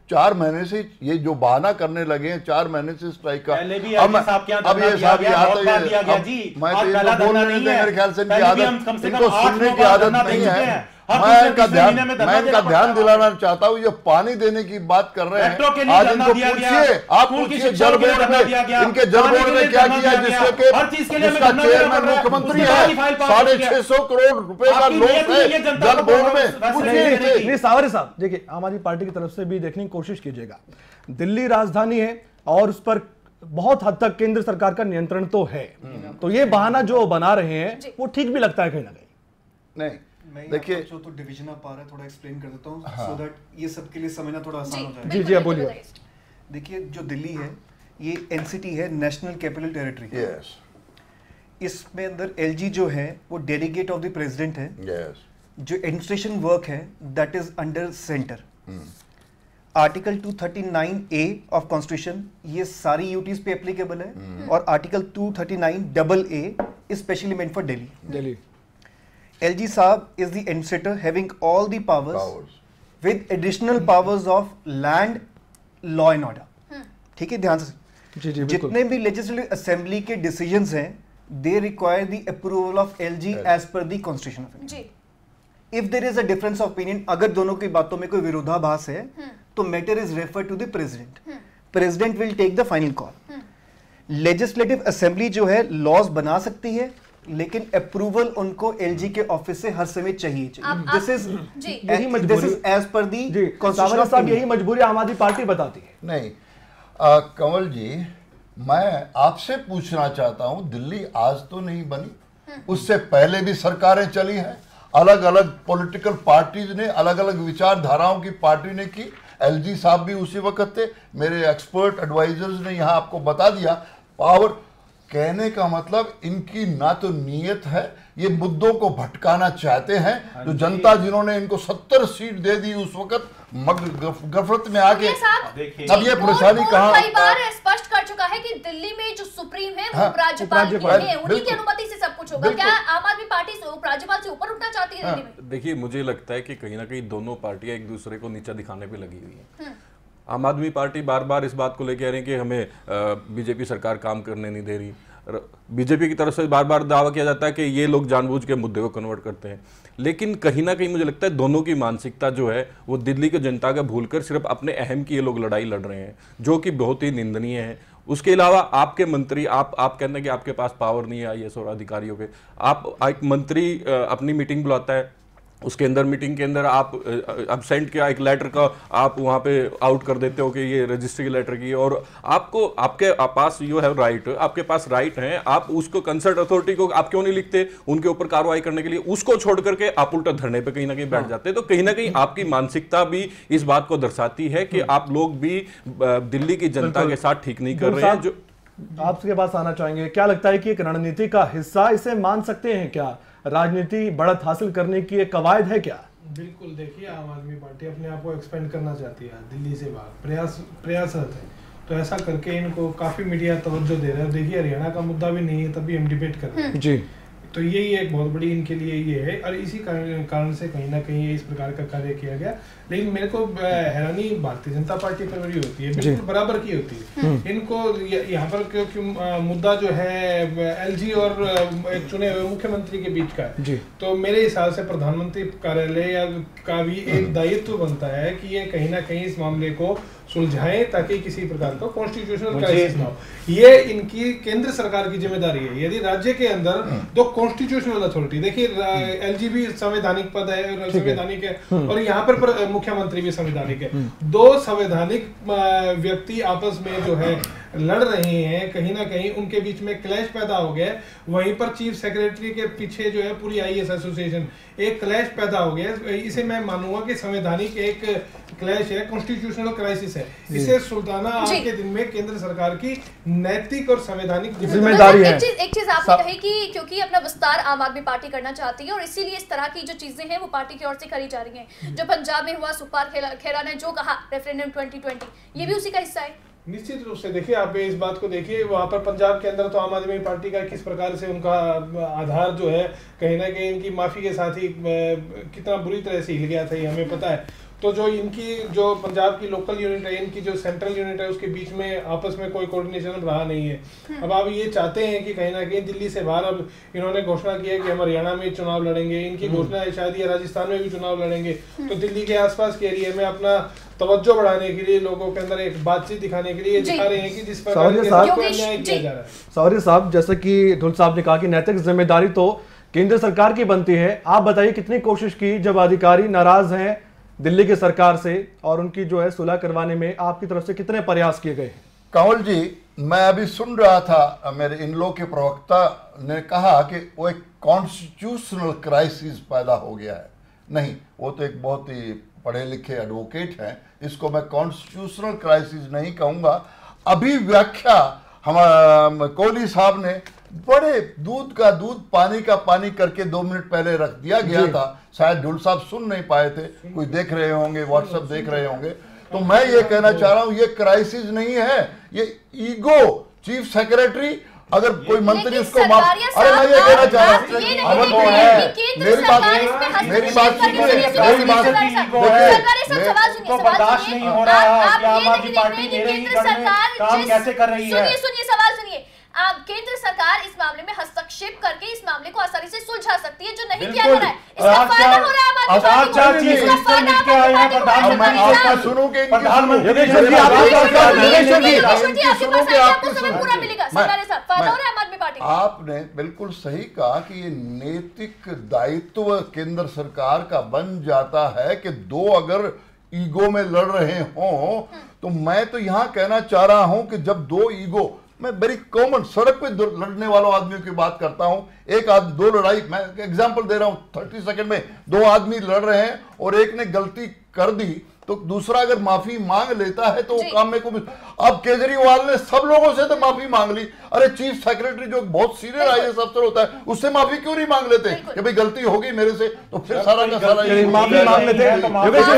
चार महीने से ये जो बहाना करने लगे हैं, चार महीने से स्ट्राइक का। पहले भी अब साहब क्या अब ये साहब यहाँ तो ये मैं तो इनको बोलने नहीं दे, मेरे ख्याल से इनकी आदत, इनको सुनने की आदत नहीं है। मैं इनका ध्यान मैं इनका ध्यान दिलाना चाहता हूँ, ये पानी देने की बात कर रहे हैं। आज इनको पूछिए, आप पूछिए जल बोर्ड में, इनके जल बोर्ड में क्या किया जिससे कि जिसका चेयरमैन मुख्यमंत्री है, साढ़े छह सौ करोड़ रुपए का लोन है जल बोर्ड में। पूछिए सावरी साहब, देखिए आम आदमी पार्टी की तरफ से भी देखने की कोशिश कीजिएगा, दिल्ली राजधानी है और उस पर बहुत हद तक केंद्र सरकार का नियंत्रण तो है, तो ये बहाना जो बना रहे हैं वो ठीक भी लगता है कहीं ना कहीं। नहीं देखिए, जो तो डिवीजन ऑफ पावर है थोड़ा एक्सप्लेन कर देता हूँ सो दैट ये सबके लिए समझना थोड़ा आसान हो जाए। जी जी बोलिए। देखिए जो दिल्ली है ये एनसीटी है, नेशनल कैपिटल टेरिटरी। यस। इसमें अंदर एलजी जो है वो डेलीगेट ऑफ द प्रेसिडेंट है। यस। जो एडमिनिस्ट्रेशन वर्क है that is under center. Article two thirty nine A of constitution ये सारी यूटीज पे एप्लीकेबल है और article two thirty nine double A is specially meant for Delhi. Delhi L G Saab is the administrator having all the powers, powers. with additional powers of land, law and order. ठीक है, ध्यान से। जी जी जितने भी legislative assembly के decisions हैं, they require the approval of L G yes. as per the constitution of India. If there is a difference of opinion, अगर दोनों की बातों में कोई विरोधाभास है, तो matter is referred to the president. President will take the final call. Legislative assembly जो है laws बना सकती है, लेकिन अप्रूवल उनको एलजी के ऑफिस से हर समय चाहिए चाहिए। दिस इज यही मजबूरी, this is as per the constitution साहब, यही मजबूरी आम आदमी पार्टी बताती है। नहीं आ, कंवल जी, मैं आपसे पूछना चाहता हूं, दिल्ली आज तो नहीं बनी, उससे पहले भी सरकारें चली हैं, अलग अलग पॉलिटिकल पार्टीज ने, अलग अलग विचारधाराओं की पार्टी ने की। एलजी साहब भी उसी वक्त थे, मेरे एक्सपर्ट एडवाइजर्स ने यहाँ आपको बता दिया। पावर कहने का मतलब इनकी ना तो नीयत है, ये मुद्दों को भटकाना चाहते हैं। जो जनता जिन्होंने इनको सत्तर सीट दे दी उस वक्त गफलत में आके अब ये परेशानी कहाँ। कई बार स्पष्ट कर चुका है कि दिल्ली में जो सुप्रीम है वो उपराज्यपाल है, उन्हीं की अनुमति से सब कुछ होगा। क्या आम आदमी पार्टी उपराज्यपाल से ऊपर उठना चाहती है दिल्ली में? देखिए, मुझे लगता है कि कहीं ना कहीं दोनों पार्टियां एक दूसरे को नीचा दिखाने पे लगी हुई है। आम आदमी पार्टी बार बार इस बात को लेकर आ रही है कि हमें बीजेपी सरकार काम करने नहीं दे रही। बीजेपी की तरफ से बार बार दावा किया जाता है कि ये लोग जानबूझ के मुद्दे को कन्वर्ट करते हैं, लेकिन कहीं ना कहीं मुझे लगता है दोनों की मानसिकता जो है वो दिल्ली की जनता का भूलकर सिर्फ अपने अहम की ये लोग लड़ाई लड़ रहे हैं, जो कि बहुत ही निंदनीय है। उसके अलावा आपके मंत्री, आप आप कहते हैं कि आपके पास पावर नहीं है आई ए एस और अधिकारियों के, आप एक मंत्री अपनी मीटिंग बुलाता है, उसके अंदर मीटिंग के अंदर आप अब्सेंट किया एक लेटर का आप वहाँ पे आउट कर देते हो कि ये रजिस्ट्री लेटर की, और आपको आपके पास यू हैव राइट, आपके पास राइट है, आप उसको कंसर्ट अथॉरिटी को आप क्यों नहीं लिखते उनके ऊपर कार्रवाई करने के लिए, उसको छोड़ करके आप उल्टा धरने पे कहीं ना कहीं बैठ जाते हैं। तो कहीं ना कहीं आपकी मानसिकता भी इस बात को दर्शाती है कि आप लोग भी दिल्ली की जनता के साथ ठीक नहीं कर रहे हैं। जो आपके पास आना चाहेंगे, क्या लगता है कि एक रणनीति का हिस्सा इसे मान सकते हैं क्या? राजनीति बढ़त हासिल करने की एक कवायद है क्या? बिल्कुल, देखिए आम आदमी पार्टी अपने आप को एक्सपेंड करना चाहती है दिल्ली से बाहर, प्रयास प्रयासरत है, तो ऐसा करके इनको काफी मीडिया तवज्जो दे रहा है। देखिए हरियाणा का मुद्दा भी नहीं है तभी हम डिबेट कर रहे हैं जी, तो यही एक बहुत बड़ी इनके लिए ये है, और इसी कारण कारण से कहीं ना कहीं इस प्रकार का कार्य किया गया। लेकिन मेरे को हैरानी भारतीय जनता पार्टी पर बड़ी होती है, बिल्कुल बराबर की होती है। इनको यहाँ पर क्योंकि मुद्दा जो है एलजी और एक चुने हुए मुख्यमंत्री के बीच का है, तो मेरे हिसाब से प्रधानमंत्री कार्यालय का भी एक दायित्व बनता है कि ये कहीं ना कहीं इस मामले को सुलझाएं ताकि किसी प्रकार का कॉन्स्टिट्यूशनल क्राइसिस ना हो। ये इनकी केंद्र सरकार की जिम्मेदारी है। यदि राज्य के अंदर दो कॉन्स्टिट्यूशनल अथॉरिटी, देखिए एलजी भी संवैधानिक पद है, संवैधानिक है, और यहाँ पर मुख्यमंत्री भी संवैधानिक है, दो संवैधानिक व्यक्ति आपस में जो है लड़ रहे हैं, कहीं ना कहीं उनके बीच में क्लैश पैदा हो गया। वहीं पर चीफ सेक्रेटरी के पीछे जो है पूरी आईएएस एसोसिएशन, एक क्लैश पैदा हो गया। इसे मैं मानूंगा कि संवैधानिक एक क्लैश है, कॉन्स्टिट्यूशनल क्राइसिस है। इसे सुल्ताना आज के दिन में केंद्र सरकार की नैतिक और संवैधानिक जिम्मेदारी है। एक चीज एक चीज आपने कही कि क्योंकि अपना विस्तार आम आदमी पार्टी करना चाहती है और इसीलिए इस तरह की जो चीजें हैं वो पार्टी की ओर से करी जा रही हैं। जो पंजाब में हुआ, सुखपाल खेरा ने जो कहा रेफरेंडम ट्वेंटी ट्वेंटी, ये भी उसी का हिस्सा है। निश्चित रूप से देखिए, आप इस बात को देखिए, वहाँ पर पंजाब के अंदर तो आम आदमी पार्टी का किस प्रकार से उनका आधार जो है कहीं ना कहीं इनकी माफी के साथ ही कितना बुरी तरह से हिल गया था, ये हमें पता है। तो जो इनकी जो पंजाब की लोकल यूनिट है, इनकी जो सेंट्रल यूनिट है, उसके बीच में आपस में कोई कोऑर्डिनेशन रहा नहीं है। अब आप ये चाहते हैं कि कहीं ना कहीं दिल्ली से बाहर, अब इन्होंने घोषणा की है कि हम हरियाणा में चुनाव लड़ेंगे, इनकी घोषणा है शायद ये राजस्थान में भी चुनाव लड़ेंगे, तो दिल्ली के आसपास के एरिया में अपना तवज्जो बढ़ाने के लिए, लोगों के अंदर एक बातचीत दिखाने के लिए दिखा रहे हैं कि जिस प्रकार के साथ कोई अन्याय किया जा रहा है। सौर्य साहब, जैसे कि धुल साहब ने कहा कि नैतिक जिम्मेदारी तो केंद्र सरकार की बनती है, आप बताइए कितनी कोशिश की जब अधिकारी नाराज हैं दिल्ली की सरकार से, और उनकी जो है सुलह करवाने में आपकी तरफ से कितने प्रयास किए गए? कंवल जी, मैं अभी सुन रहा था, मेरे इन लोग के प्रवक्ता ने कहा कि वो एक कॉन्स्टिट्यूशनल क्राइसिस पैदा हो गया है। नहीं, वो तो एक बहुत ही पढ़े लिखे एडवोकेट हैं, इसको मैं कॉन्स्टिट्यूशनल क्राइसिस नहीं कहूँगा। अभी व्याख्या हमारा कोहली साहब ने बड़े दूध का दूध पानी का पानी करके दो मिनट पहले रख दिया गया था, शायद ढुल साहब सुन नहीं पाए थे, कोई देख रहे होंगे, व्हाट्सएप देख रहे होंगे। तो मैं ये कहना चाह रहा हूं, ये क्राइसिस नहीं है, ये ईगो चीफ सेक्रेटरी, अगर कोई मंत्री उसको माफ, अरे मैं ये कहना चाह रहा हूँ, अगर वो है, मेरी बात मेरी बात सुनिए, मेरी बात देखिए, बर्दाश्त नहीं हो रहा है कि आम आदमी पार्टी मेरे ही गढ़ में काम कैसे कर रही है। सुनिए सुनिए सवाल सुनिए, आप केंद्र सरकार इस मामले में हस्तक्षेप करके इस मामले को आसानी से सुलझा सकती है, जो नहीं किया जा रहा है। इसका फायदा हो रहा है आम आदमी पार्टी को, इसका फायदा आम आदमी पार्टी को। सुनोगे प्रधानमंत्री आपको समय पूरा मिलेगा। सरकार साहब, फायदा हो रहा है आम आदमी पार्टी को। आपने बिल्कुल सही कहा कि ये नैतिक दायित्व केंद्र सरकार का बन जाता है कि दो अगर ईगो में लड़ रहे हों, तो मैं तो यहां कहना चाह रहा हूं कि जब दो ईगो, मैं वेरी कॉमन सड़क पे लड़ने वालों आदमियों की बात करता हूं, एक आदमी, दो लड़ाई, मैं एग्जांपल दे रहा हूं, थर्टी सेकंड में दो आदमी लड़ रहे हैं और एक ने गलती कर दी, तो दूसरा अगर माफी मांग लेता है तो वो काम में को। अब केजरीवाल ने सब लोगों से तो माफी मांग ली, अरे चीफ सेक्रेटरी जो बहुत सीनियर आईएएस अफसर होता है, उससे माफी क्यों नहीं मांग लेते कि भाई गलती होगी मेरे से, तो फिर सारा का सारा माफी मांग लेते हैं।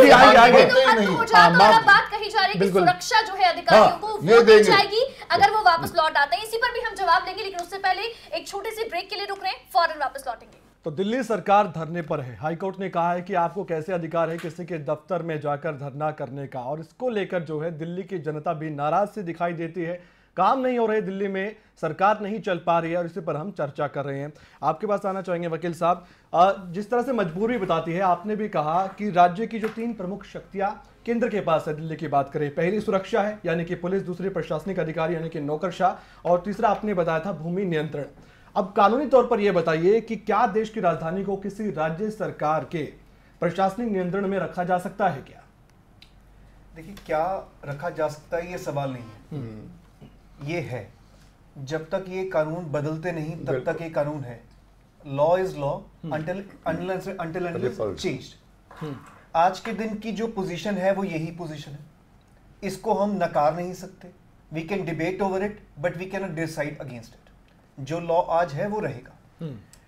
बात कही जा रही है कि सुरक्षा जो है अधिकारियों को वो दी जाएगी अगर वो वापस लौट आते हैं। इसी पर भी हम जवाब लेंगे, लेकिन उससे पहले एक छोटे से ब्रेक के लिए रुक रहे हैं, फौरन वापस लौटेंगे। तो दिल्ली सरकार धरने पर है। हाईकोर्ट ने कहा है कि आपको कैसे अधिकार है किसी के दफ्तर में जाकर धरना करने का, और इसको लेकर जो है दिल्ली की जनता भी नाराज सी दिखाई देती है। काम नहीं हो रहे दिल्ली में, सरकार नहीं चल पा रही है, और इसी पर हम चर्चा कर रहे हैं। आपके पास आना चाहेंगे वकील साहब, जिस तरह से मजबूरी बताती है, आपने भी कहा कि राज्य की जो तीन प्रमुख शक्तियां केंद्र के पास है, दिल्ली की बात करें, पहली सुरक्षा है यानी कि पुलिस, दूसरी प्रशासनिक अधिकारी यानी कि नौकरशाह, और तीसरा आपने बताया था भूमि नियंत्रण। अब कानूनी तौर पर यह बताइए कि क्या देश की राजधानी को किसी राज्य सरकार के प्रशासनिक नियंत्रण में रखा जा सकता है? क्या देखिए, क्या रखा जा सकता है ये सवाल नहीं है, ये है। जब तक ये कानून बदलते नहीं तब तक ये कानून है। Law is law until until until changed. आज के दिन की जो पोजीशन है वो यही पोजीशन है, इसको हम नकार नहीं सकते। We can debate over it but we can not decide against it. जो लॉ आज है वो रहेगा।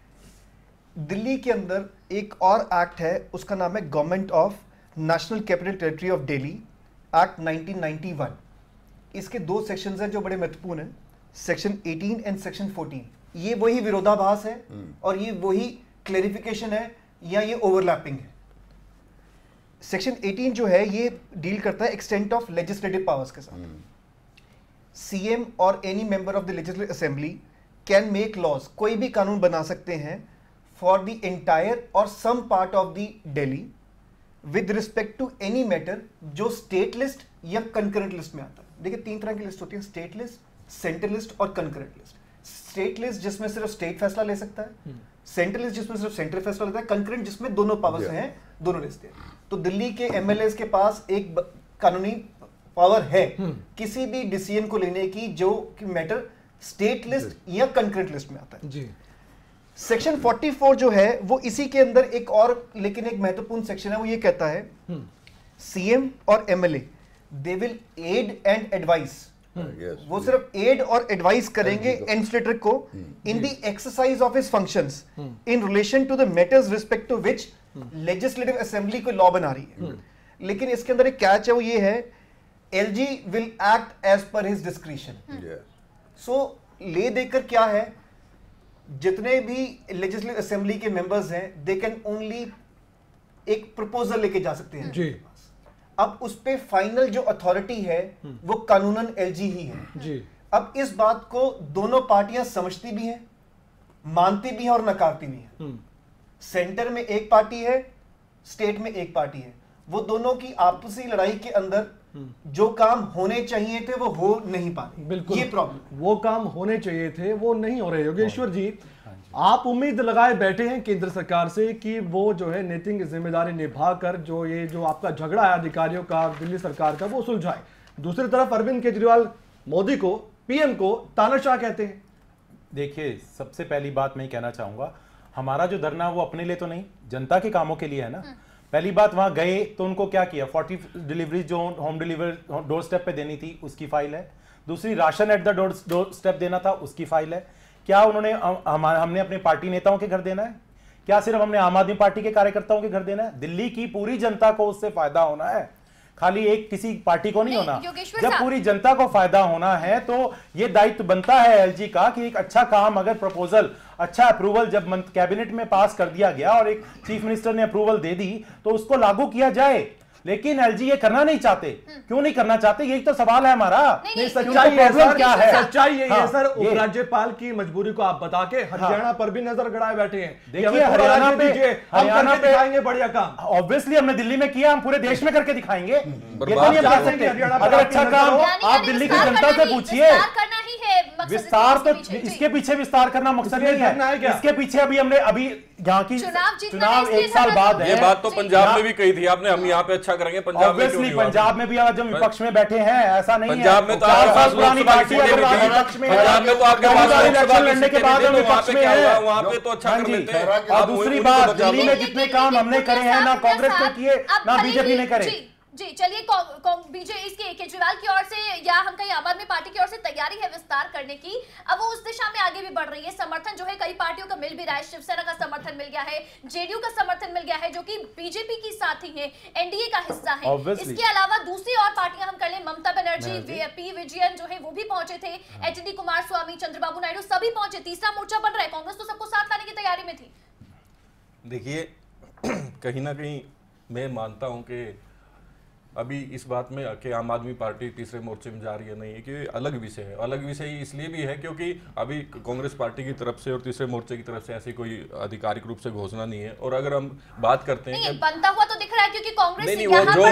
दिल्ली के अंदर एक और एक्ट है, उसका नाम है government of national capital territory of Delhi act nineteen ninety one. इसके दो सेक्शंस हैं जो बड़े महत्वपूर्ण हैं, section eighteen and section fourteen. ये वही विरोधाभास है और ये वही क्लैरिफिकेशन है या ये ओवरलैपिंग है। सेक्शन एटीन जो है ये डील करता है एक्सटेंट ऑफ लेजिस्लेटिव पावर्स के साथ। सीएम और any member of the legislative assembly can make laws, कोई भी कानून बना सकते हैं फॉर द एंटायर और some part of the Delhi with respect to any matter जो स्टेट लिस्ट या कंकरेंट लिस्ट में आता है। देखिए, तीन तरह की लिस्ट होती है, स्टेट लिस्ट, सेंट्रल लिस्ट और कंकरेंट लिस्ट। स्टेट लिस्ट जिसमें सिर्फ स्टेट फैसला ले सकता है, सेंट्रल लिस्ट जिसमें सिर्फ सेंट्रल फैसला लेता है, कंकरेंट जिसमें दोनों पावर्स हैं, दोनों लिस्ट हैं। तो दिल्ली के एमएलएस के पास एक कानूनी पावर है किसी भी डिसीजन को लेने की जो कि मैटर स्टेट लिस्ट या कंकरेंट लिस्ट में आता है जी। सेक्शन चौवालीस जो है वो इसी के अंदर एक और लेकिन एक महत्वपूर्ण सेक्शन है, वो ये कहता है सीएम और MLA they will aid and advice. वो सिर्फ एड और एडवाइस करेंगे एडमिनिस्ट्रेटर को in the exercise of his functions in relation to the matters respect to which legislative assembly को लॉ बना रही है। लेकिन इसके अंदर एक कैच है, वो ये है LG will act as per his discretion. So ले देकर क्या है, जितने भी लेजिस्लेटिव असेंबली के मेंबर्स हैं दे कैन ओनली एक प्रपोजल लेके जा सकते हैं जी। अब उस पे फाइनल जो अथॉरिटी है वो कानूनन एलजी ही है जी। अब इस बात को दोनों पार्टियां समझती भी हैं, मानती भी हैं और नकारती भी हैं। सेंटर में एक पार्टी है, स्टेट में एक पार्टी है, वो दोनों की आपसी लड़ाई के अंदर जो काम होने चाहिए थे वो हो नहीं पा रहे। बिल्कुल ये प्रॉब्लम, वो काम होने चाहिए थे वो नहीं हो रहे। योगेश्वर जी, आप उम्मीद लगाए बैठे हैं केंद्र सरकार से कि वो जो है नैतिक जिम्मेदारी निभाकर जो ये जो आपका झगड़ा है अधिकारियों का दिल्ली सरकार का वो सुलझाए। दूसरी तरफ अरविंद केजरीवाल मोदी को, पीएम को तानाशाह कहते हैं। देखिए, सबसे पहली बात मैं कहना चाहूंगा, हमारा जो धरना वो अपने लिए तो नहीं, जनता के कामों के लिए है ना। पहली बात, वहां गए तो उनको क्या किया, फोर्टी डिलीवरी जो होम डिलीवरी डोर स्टेप पे देनी थी उसकी फाइल है। दूसरी, ration at the door door step देना था उसकी फाइल है। क्या उन्होंने हम, हमने अपने पार्टी नेताओं के घर देना है? क्या सिर्फ हमने आम आदमी पार्टी के कार्यकर्ताओं के घर देना है? दिल्ली की पूरी जनता को उससे फायदा होना है, खाली एक किसी पार्टी को नहीं, नहीं होना। जब पूरी जनता को फायदा होना है तो ये दायित्व बनता है एलजी का कि एक अच्छा काम, अगर प्रपोजल अच्छा अप्रूवल जब कैबिनेट में पास कर दिया गया और एक चीफ मिनिस्टर ने अप्रूवल दे दी तो उसको लागू किया जाए। लेकिन एलजी ये करना नहीं चाहते। क्यों नहीं करना चाहते, यही तो सवाल है हमारा। नहीं, सच्चाई है सर, क्या है? सच्चाई यही हाँ, है सर, उपराज्यपाल की मजबूरी को आप बता के हरियाणा पर भी नजर गड़ाए बैठे हैं। देखिए, हरियाणा पे हरियाणा पे दिखाएंगे बढ़िया काम। ऑब्वियसली हमने दिल्ली में किया, हम पूरे देश में करके दिखाएंगे। ये तो नहीं कह सकते अगर अच्छा काम आप दिल्ली की जनता से पूछिए। विस्तार तो इसके पीछे विस्तार करना मकसद नहीं है, इसके पीछे अभी हमने अभी यहाँ की चुनाव एक साल बाद है। ये बात तो पंजाब में भी कही थी आपने, हम यहाँ पे अच्छा करेंगे। पंजाब में क्यों नहीं हुआ? पंजाब में भी आज हम विपक्ष में बैठे हैं, ऐसा नहीं है। पंजाब में तो चार साल पुरानी पार्टी विपक्ष में, पंजाब में तो आपके इलेक्शन लड़ने के बाद हम विपक्ष में है, वहाँ पे तो अच्छा कर लेते हैं। और दूसरी बात, दिल्ली में जितने काम हमने करे हैं ना कांग्रेस ने किए ना बीजेपी ने करे। जी चलिए, बीजेपी इसके केजरीवाल की ओर से या हम कहीं आम आदमी पार्टी की ओर से तैयारी है विस्तार करने की, अब वो उस दिशा में आगे भी बढ़ रही है। समर्थन जो है कई पार्टियों का मिल भी रहा है, शिवसेना का समर्थन मिल गया है, जेडीयू का समर्थन मिल गया है जो कि बीजेपी की साथी है, एनडीए का हिस्सा है। इसके अलावा दूसरी और पार्टियां हम कर लें, ममता बनर्जी, पी विजयन जो है वो भी पहुंचे थे, H D Kumaraswamy, Chandrababu Naidu सभी पहुंचे। तीसरा मोर्चा बन रहा है, कांग्रेस तो सबको साथ लाने की तैयारी में थी। देखिए, कहीं ना कहीं मैं मानता हूं कि अभी इस बात में कि आम आदमी पार्टी तीसरे मोर्चे में जा रही है नहीं है कि अलग विषय है। अलग विषय इसलिए भी है क्योंकि अभी कांग्रेस पार्टी की तरफ से और तीसरे मोर्चे की तरफ से ऐसी कोई आधिकारिक रूप से घोषणा नहीं है। और अगर हम बात करते हैं, बनता हुआ तो दिख रहा है क्योंकि कांग्रेस नहीं, नहीं, वो जो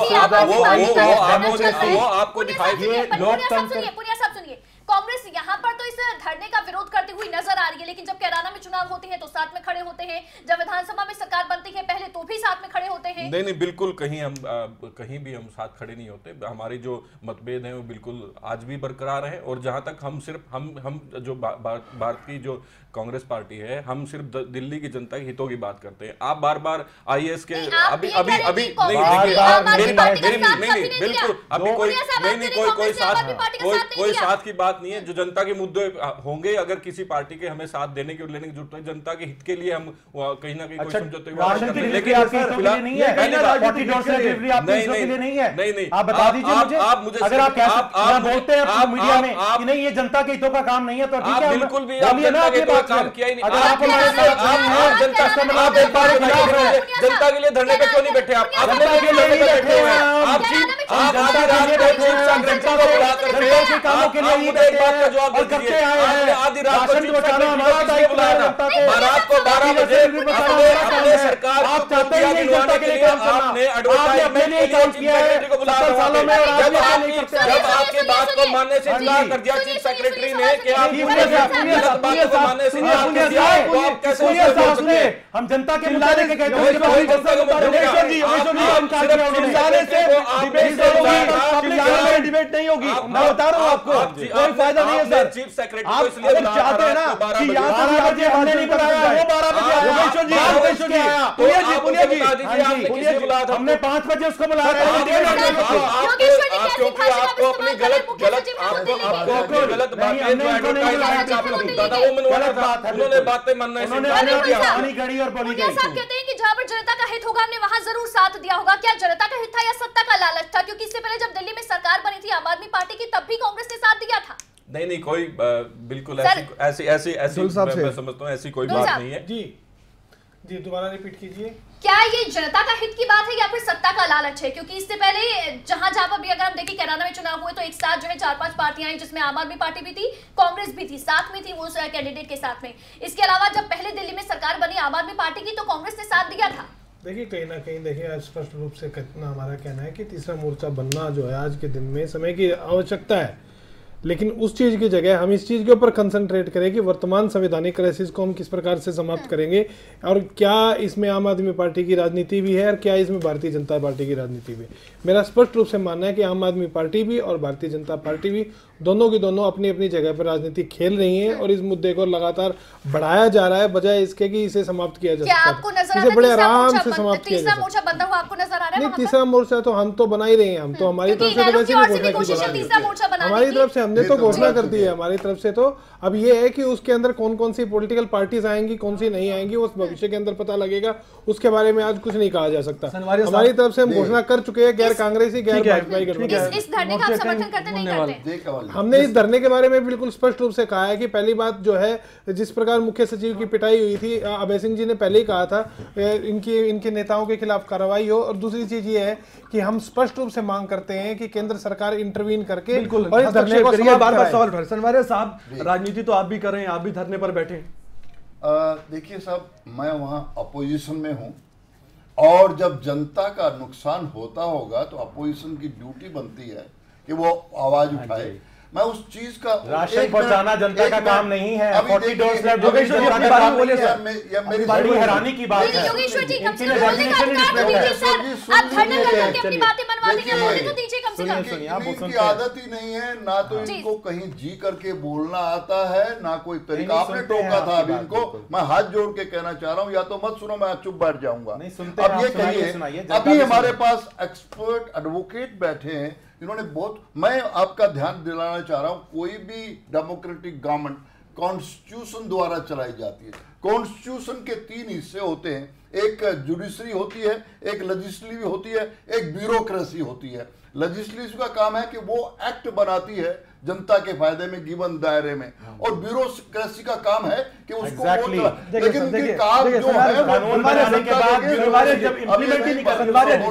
जो आपको दिखाई, सुनिए, कांग्रेस यहाँ पर तो इस धरने का विरोध करती हुई नजर आ रही है, लेकिन जब कैराना में चुनाव होते हैं तो साथ में खड़े होते हैं, जब विधानसभा में सरकार बनती है पहले तो भी साथ में खड़े होते हैं। नहीं नहीं, बिल्कुल कहीं हम आ, कहीं भी हम साथ खड़े नहीं होते। हमारी जो मतभेद है वो बिल्कुल आज भी बरकरार है। और जहां तक हम सिर्फ हम हम जो भारत की जो कांग्रेस पार्टी है, हम सिर्फ दिल्ली की जनता के हितों की बात करते हैं। आप बार बार आईएएस के अभी अभी अभी नहीं मेरी बात मेरी नहीं नहीं बिल्कुल अभी कोई नहीं नहीं कोई कोई साथ कोई कोई साथ की बात नहीं है। जो जनता के मुद्दे होंगे, अगर किसी पार्टी के हमें साथ देने की लेने की जरूरत है, जनता के हित के लिए हम कहीं ना कहीं कोई समझौते हुए, लेकिन नहीं है। नहीं नहीं, आप बता दीजिए मुझे, आप मुझे अगर आप आप बोलते हैं मीडिया में कि नहीं ये जनता के हितों का काम नहीं है तो ठीक है, बिल्कुल भी जनता के कोई काम किया ही नहीं। अगर आप हमारे साथ आप जनता से मतलब जनता के लिए धरने पे क्यों नहीं बैठे? आप जनता के लिए नहीं बैठे हैं, आप आप आधी रात को चीफ सेक्रेटरी को बुला करके के कामों के लिए ही एक बात का जवाब दीजिए। आपने आधी रात को चीफ सेक्रेटरी को बुलाया था, रात को बारह बजे अपने सरकार आप चाहते हैं जनता के लिए काम करना, आपने एडवर्टाइजमेंट के लिए चीफ सेक्रेटरी को बुलाया था। जब आपकी जब आपकी बात को मानने से इनकार कर दिया चीफ सेक्रेटरी ने कि आप गलत बात को मानने से इनकार कर दिया, तो आप कैसे उसको बोल सकते हैं? हम जनता के मुद्दे के कहते हैं कि जनता को डिबेट नहीं होगी। मैं बता रहा हूँ आपको, कोई फायदा नहीं है सर। चीफ सेक्रेटरी आप अगर चाहते हैं ना कि यहाँ से आज ये हमने नहीं बुलाया, वो बारह बजे आया। योगेश्वर जी, योगेश्वर जी, पुनिया जी, पुनिया जी, पुनिया जी, हमने पांच बजे उसको बुलाया। क्योंकि आपको अपनी गलत गलत आपको आपको गलत बातें जो एडवर्टाइजमेंट आपको लगता था वो मनवाना था, उन्होंने बातें मानना है। पानी गड़ी और बोली गई। साहब कहते हैं कि जहां पर जनता का हित होगा हमने वहां जरूर साथ दिया होगा। क्या जनता का हित था या सत्ता का लालच था? क्योंकि इससे पहले जब दिल्ली में सरकार बनी थी आम आदमी पार्टी की, तब भी कांग्रेस ने साथ दिया था। नहीं नहीं, कोई बिल्कुल ऐसी ऐसी ऐसी ऐसी मैं समझता हूँ ऐसी कोई बात नहीं है जी। जी दोबारा रिपीट कीजिए। क्या ये जनता का हित की बात है या फिर सत्ता का लालच है? क्योंकि इससे पहले जहां जहां पर भी अगर हम देखें कैराना में चुनाव हुए तो एक साथ जो है चार पांच पार्टियां आई, जिसमें आम आदमी पार्टी भी थी, कांग्रेस भी थी, साथ में थी वो कैंडिडेट के साथ में। इसके अलावा जब पहले दिल्ली में सरकार बनी आम आदमी पार्टी की तो कांग्रेस ने साथ दिया था। देखिए कहीं ना कहीं देखिए स्पष्ट रूप से कितना हमारा कहना है कि तीसरा मोर्चा बनना जो है आज के दिन में समय की आवश्यकता है, लेकिन उस चीज की जगह हम इस चीज के ऊपर कंसंट्रेट करें कि वर्तमान संवैधानिक क्राइसिस को हम किस प्रकार से समाप्त करेंगे और क्या इसमें आम आदमी पार्टी की राजनीति भी है और क्या इसमें भारतीय जनता पार्टी की राजनीति भी है। मेरा स्पष्ट रूप से मानना है कि आम आदमी पार्टी भी और भारतीय जनता पार्टी भी दोनों की दोनों अपनी अपनी जगह पर राजनीति खेल रही हैं और इस मुद्दे को लगातार बढ़ाया जा रहा है बजाय इसके कि इसे समाप्त किया जा सकता है। बड़े आराम से समाप्त किया जा सकता है। नहीं, तीसरा मोर्चा तो हम तो बना ही रहे हैं, हम तो हमारी तरफ से तो वैसे भी घोषणा हमारी तरफ से हमने तो घोषणा कर दी है हमारी तरफ से। तो अब ये है कि उसके अंदर कौन कौन सी पॉलिटिकल पार्टीज आएंगी, कौन सी नहीं आएंगी, उस भविष्य के अंदर पता लगेगा। उसके बारे में आज कुछ नहीं कहा जा सकता। हमारी तरफ से हम घोषणा कर चुके हैं गैर कांग्रेसी गैर भाजपाई गठबंधन। इस धरने का आप समर्थन करते नहीं करते? हमने इस धरने के बारे में बिल्कुल स्पष्ट रूप से कहा है कि पहली बात जो है, जिस प्रकार मुख्य सचिव की पिटाई हुई थी, अभय सिंह जी ने पहले ही कहा था इनकी इनके नेताओं के खिलाफ कार्रवाई हो। और दूसरी चीज ये है कि हम स्पष्ट रूप से मांग करते हैं कि केंद्र सरकार इंटरवीन करके और इस धरने को बार बार सवाल उठा। सनवारिया साहब, राजनीति तो आप भी कर रहे हैं, आप भी धरने पर बैठे। देखिए साहब, मैं वहां अपोजिशन में हूं और जब जनता का नुकसान होता होगा तो अपोजिशन की ड्यूटी बनती है कि वो आवाज उठाए। मैं उस चीज का राशन पहुंचाना जनता का काम नहीं है। अभी योगेश्वर जी अपनी बात बोलिए सर, मेरी बड़ी हैरानी की बात है। योगेश्वर जी कम से कम बोलने का अधिकार तो दीजिए सर, आप धरना करके अपनी बातें मनवा देंगे, बोलने तो दीजिए कम से कम। इनकी आदत ही नहीं है, ना तो इनको कहीं जी करके बोलना आता है, ना कोई तरीका। आपने टोका था अभी इनको, मैं हाथ जोड़ के कहना चाह रहा हूँ, या तो मत सुनो, मैं चुप बैठ जाऊंगा। अब ये कहिए, अभी हमारे पास एक्सपर्ट एडवोकेट बैठे हैं, इन्होंने बहुत, मैं आपका ध्यान दिलाना चाह रहा हूं, कोई भी डेमोक्रेटिक गवर्नमेंट कॉन्स्टिट्यूशन द्वारा चलाई जाती है। कॉन्स्टिट्यूशन के तीन हिस्से होते हैं, एक जुडिशरी होती है, एक लेजिस्लेटिव होती है, एक ब्यूरोक्रेसी होती है। लेजिस्लेटिव का काम है कि वो एक्ट बनाती है जनता के फायदे में गिवन दायरे में, और ब्यूरोक्रेसी का काम है कि उसको exactly. वो लेकिन उनके काम जो है कानून बनाने के बाद जब इंप्लीमेंट ही नहीं कर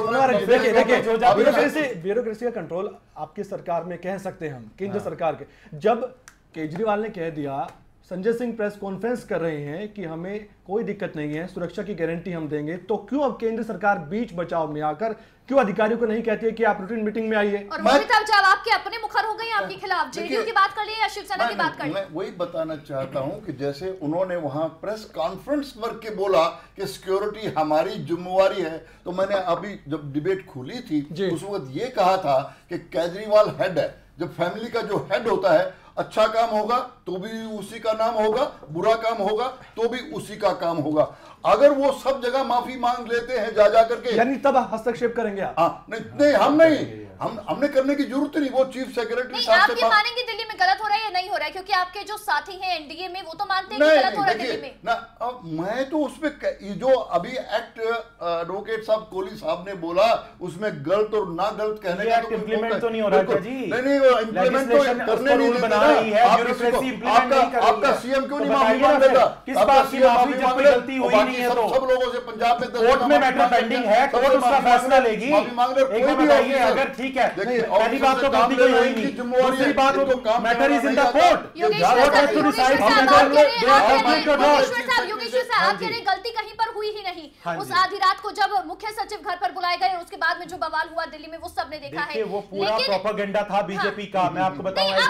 सकते। देखिए ब्यूरोक्रेसी ब्यूरोक्रेसी का कंट्रोल आपकी सरकार में कह सकते हैं हम, केंद्र सरकार के। जब केजरीवाल ने कह दिया, संजय सिंह प्रेस कॉन्फ्रेंस कर रहे हैं कि हमें कोई दिक्कत नहीं है, सुरक्षा की गारंटी हम देंगे, तो क्यों अब केंद्र सरकार बीच बचाव में आकर क्यों अधिकारियों को नहीं कहती है कि आप रूटीन मीटिंग में आइए? और वो भी तब जब आपके अपने मुखर हो गए आपके खिलाफ, जेडीयू की बात कर ली या शिवसेना की बात कर ली। मैं वही बताना चाहता हूं कि जैसे उन्होंने वहां प्रेस कॉन्फ्रेंस करके बोला कि सिक्योरिटी हमारी जिम्मेवारी है, तो मैंने अभी जब डिबेट खुली थी उस वक्त ये कहा था कि केजरीवाल हेड है। जब फैमिली का जो हेड होता है, अच्छा काम होगा तो भी उसी का नाम होगा, बुरा काम होगा तो भी उसी का काम होगा। अगर वो सब जगह माफी मांग लेते हैं जा जा करके, यानी तब हस्तक्षेप करेंगे आप? हाँ, नहीं, नहीं हम नहीं, हम हमने करने की जरूरत नहीं। वो चीफ सेक्रेटरी साहब से मानेंगे दिल्ली में गलत हो रहा है या नहीं हो रहा है? क्योंकि आपके जो साथी हैं एनडीए में वो तो मानते हैं कि गलत हो रहा है दिल्ली में ना। अब मैं तो उसमें जो अभी एक्ट एडवोकेट साहब कोहली साहब ने बोला उसमें गलत और ना गलत कहने का तो इंप्लीमेंट तो नहीं हो रहा जी। नहीं नहीं, वो इंप्लीमेंट तो करने नहीं देता है। आपका आपका सीएम क्यों नहीं माफी मांग लेता? किस बात की माफी जब कोई गलती हुई नहीं है? तो सब लोगों से पंजाब में कोर्ट में मैटर पेंडिंग है, कोर्ट उसका फैसला लेगी। एक बताइए, अगर ठीक है, पहली बात तो गलती कोई हुई नहीं, दूसरी बात तो matter is in the court, court has to decide. Yogeshwar साहब आप कह रहे गलती कहीं पर हुई ही नहीं। उस आधी रात को जब मुख्य सचिव घर पर बुलाए गए और उसके बाद में जो बवाल हुआ दिल्ली में वो सबने देखा है। वो पूरा प्रोपेगेंडा था बीजेपी का। मैं आपको बताऊं, मैं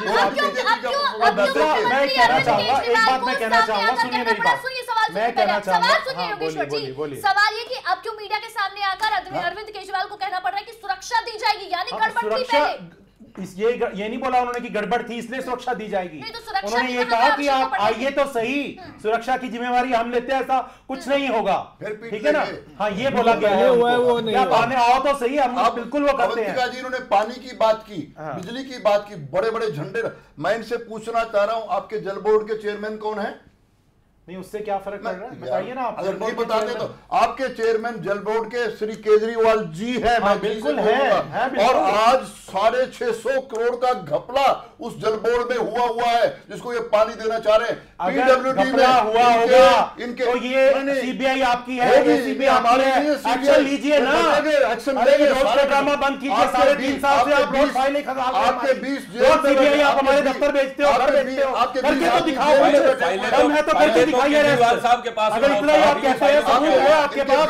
कहना चाहूंगा, एक बात मैं कहना चाहूंगा, सुनिए मेरी बात, मैं कहना चाहूंगा, सुनिए योगेश्वर जी, सवाल ये कि अब क्यों मीडिया के सामने आकर अरविंद केजरीवाल को कहना पड़ रहा है कि सुरक्षा दी जाएगी, यानी गड़बड़ थी पहले। इस ये ये नहीं बोला उन्होंने कि गड़बड़ थी इसलिए सुरक्षा दी जाएगी। तो उन्होंने ये कहा कि आप आइए तो सही, सुरक्षा की जिम्मेवारी हम लेते हैं, ऐसा कुछ नहीं होगा, ठीक है ना? हाँ, ये बोला गया है। वो नहीं आने आओ तो सही, हम बिल्कुल वो करते हैं। जी इन्होंने पानी की बात की, बिजली की बात की, बड़े बड़े झंडे। मैं इनसे पूछना चाह रहा हूं, आपके जल बोर्ड के चेयरमैन कौन है? नहीं, उससे क्या फर्क पड़ रहा है, बताइए ना आप। अगर नहीं बताते तो आपके चेयरमैन जल बोर्ड के श्री केजरीवाल जी है। हाँ, बिल्कुल है, है बिल्कुल। और आज साढ़े छह सौ करोड़ का घपला उस जल बोर्ड में हुआ हुआ है जिसको ये पानी देना चाह रहे हैं। पीडब्ल्यूडी में हुआ होगा इनके तो ये सीबीआई आपकी है, ये सीबीआई हमारे एक्शन लीजिए ना, एक्शन ड्रामा बंद कीजिए। साढ़े तीन साल से आप रोज फाइलें खा आपके बीस सीबीआई आप हमारे दफ्तर भेजते हो, घर भेजते हो, करके तो दिखाओ, हम है तो करके दिखाइए। साहब के पास अगर इतना ही आप कहते हैं सबूत है आपके पास,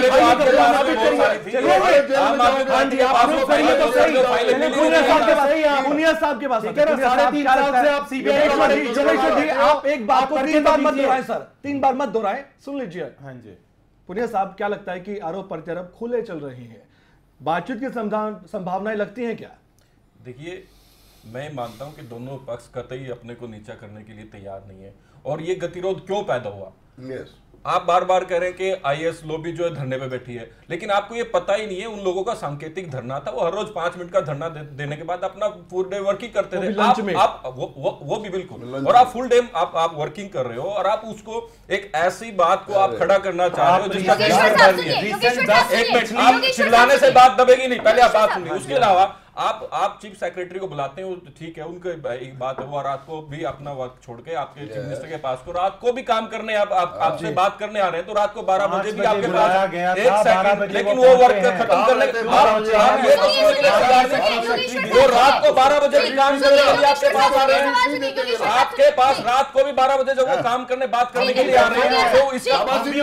मुनिया साहब के पास साढ़े तीन साल से आप सीबीआई आप एक बात को तीन बार मत दोहराएं सर, तीन बार मत दोहराएं, सुन लीजिए। हाँ जी पुनिया साहब, क्या लगता है कि आरोप प्रत्यारोप खुले चल रही हैं, बातचीत की संभावनाएं लगती हैं क्या? देखिए, मैं मानता हूं कि दोनों पक्ष कतई अपने को नीचा करने के लिए तैयार नहीं है। और ये गतिरोध क्यों पैदा हुआ? yes. आप बार बार कह रहे हैं कि आईएएस लॉबी जो है धरने पे बैठी है, लेकिन आपको ये पता ही नहीं है उन लोगों का सांकेतिक धरना था। वो हर रोज पांच मिनट का धरना दे, देने के बाद अपना फुल डे वर्किंग करते थे। आप, आप वो, वो, वो भी बिल्कुल, और आप फुल डे आप आप वर्किंग कर रहे हो और आप उसको एक ऐसी बात को आप खड़ा करना चाह रहे हो जिसका एक मिनट, आप चिल्लाने से बात दबेगी नहीं, पहले आप बात सुनिए। उसके अलावा आप आप चीफ सेक्रेटरी को बुलाते हैं, ठीक है, उनके एक बात है, वो रात को भी अपना वर्क छोड़ के आपके चीफ मिनिस्टर के पास को रात को भी काम करने आप आप आपसे बात करने आ रहे हैं, तो रात को बारह बजे भी आपके पास एक सेकंड, लेकिन वो वर्क खत्म करने आप ये वो रात को बारह बजे भी काम करने के लिए आपके पास आ रहे हैं, आपके पास रात को भी बारह बजे जब वो काम करने बात करने के लिए आ रहे हैं, तो इसका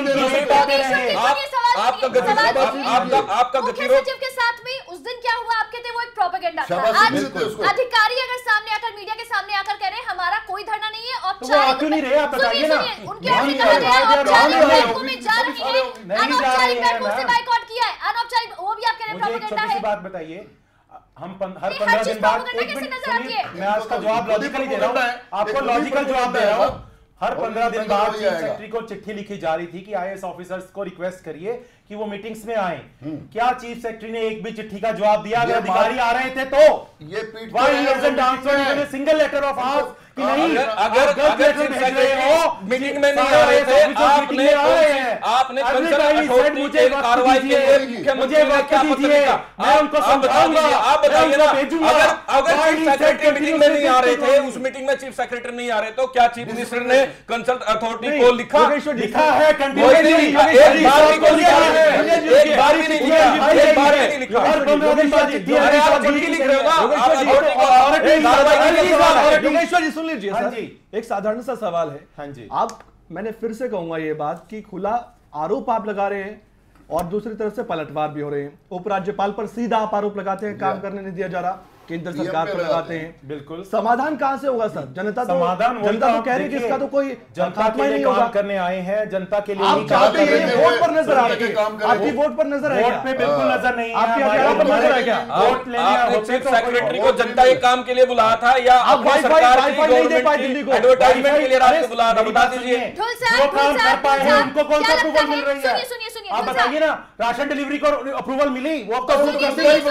आपका आपका गतिरोध के साथ में उस दिन क्या हुआ? आप कहते हैं वो एक प्रोपेगेंडा था। आज अधिकारी अगर सामने आकर मीडिया के सामने आकर कह रहे हैं हमारा कोई धरना नहीं है, औपचारिक क्यों नहीं रहे आप बताइए ना, उनके ऐसे कहा गया है औपचारिक बैठकों में जा रही है, अनौपचारिक बैठकों से बायकॉट किया है, अनौपचारिक, वो भी आप कह रहे हैं प्रोपेगेंडा है। बात बताइए, हम हर पंद्रह दिन बाद एक मिनट, मैं आपका जवाब लॉजिकली दे रहा हूँ, आपको लॉजिकल जवाब दे रहा हूँ। हर पंद्रह दिन बाद चीफ सेक्रेटरी को चिट्ठी लिखी जा रही थी कि आईएएस ऑफिसर्स को रिक्वेस्ट करिए कि वो मीटिंग्स में आए। क्या चीफ सेक्रेटरी ने एक भी चिट्ठी का जवाब दिया? अगर अधिकारी आ रहे थे तो ये पीठ सिंगल लेटर ऑफ आस्क कि नहीं, अगर अगर चीफ सेक्रेटरी मीटिंग में नहीं आ रहे थे, आपने आपने अथॉरिटी के कार्रवाई के लिए मुख्यमंत्री ने क्या पत्र लिखा? मैं उनको समझाऊंगा, आप बताइए ना। अगर अगर चीफ सेक्रेटरी मीटिंग में नहीं आ रहे थे, उस मीटिंग में चीफ सेक्रेटरी नहीं आ रहे, तो क्या चीफ मिनिस्टर ने कंसल्ट अथॉरिटी को लिखा लिखा है? एक बार भी लिखा है, एक बार भी नहीं लिखा, एक बार भी नहीं लिखा। हर पंद्रह दिन बाद चिट्ठी अरे आप चिट्ठी लिख रहे हो ना, आप अथॉरिटी को कार्रवाई के लिए सवाल है। योगेश्वर जी सुन लीजिए सर, एक साधारण सा सवाल है। हाँ जी, आप, मैंने फिर से कहूंगा ये बात कि खुला आरोप आप लगा रहे हैं और दूसरी तरफ से पलटवार भी हो रहे हैं। उपराज्यपाल पर सीधा आप आरोप लगाते हैं, काम करने नहीं दिया जा रहा, केंद्र सरकार पर लगाते हैं। बिल्कुल, समाधान कहां से होगा सर? जनता तो समाधान जनता तो कह रही है कि इसका तो कोई जनता के लिए काम करने आए हैं, जनता के लिए आप चाहते हैं वोट पर नजर आपकी आपकी वोट पर नजर है, वोट पे बिल्कुल नजर नहीं है, आपकी अकेला पर नजर है क्या? वोट लेने चीफ सेक्रेटरी को जनता एक काम के लिए बुलाया था या अपनी सरकार की गवर्नमेंट को एडवर्टाइजमेंट के लिए रात को बुलाया था? बता दीजिए, जो काम कर पाए हैं उनको कौन सा अप्रूवल मिल रही है? सुनिए सुनिए, आप बताइए ना, राशन डिलीवरी को अप्रूवल मिली? वो अब तो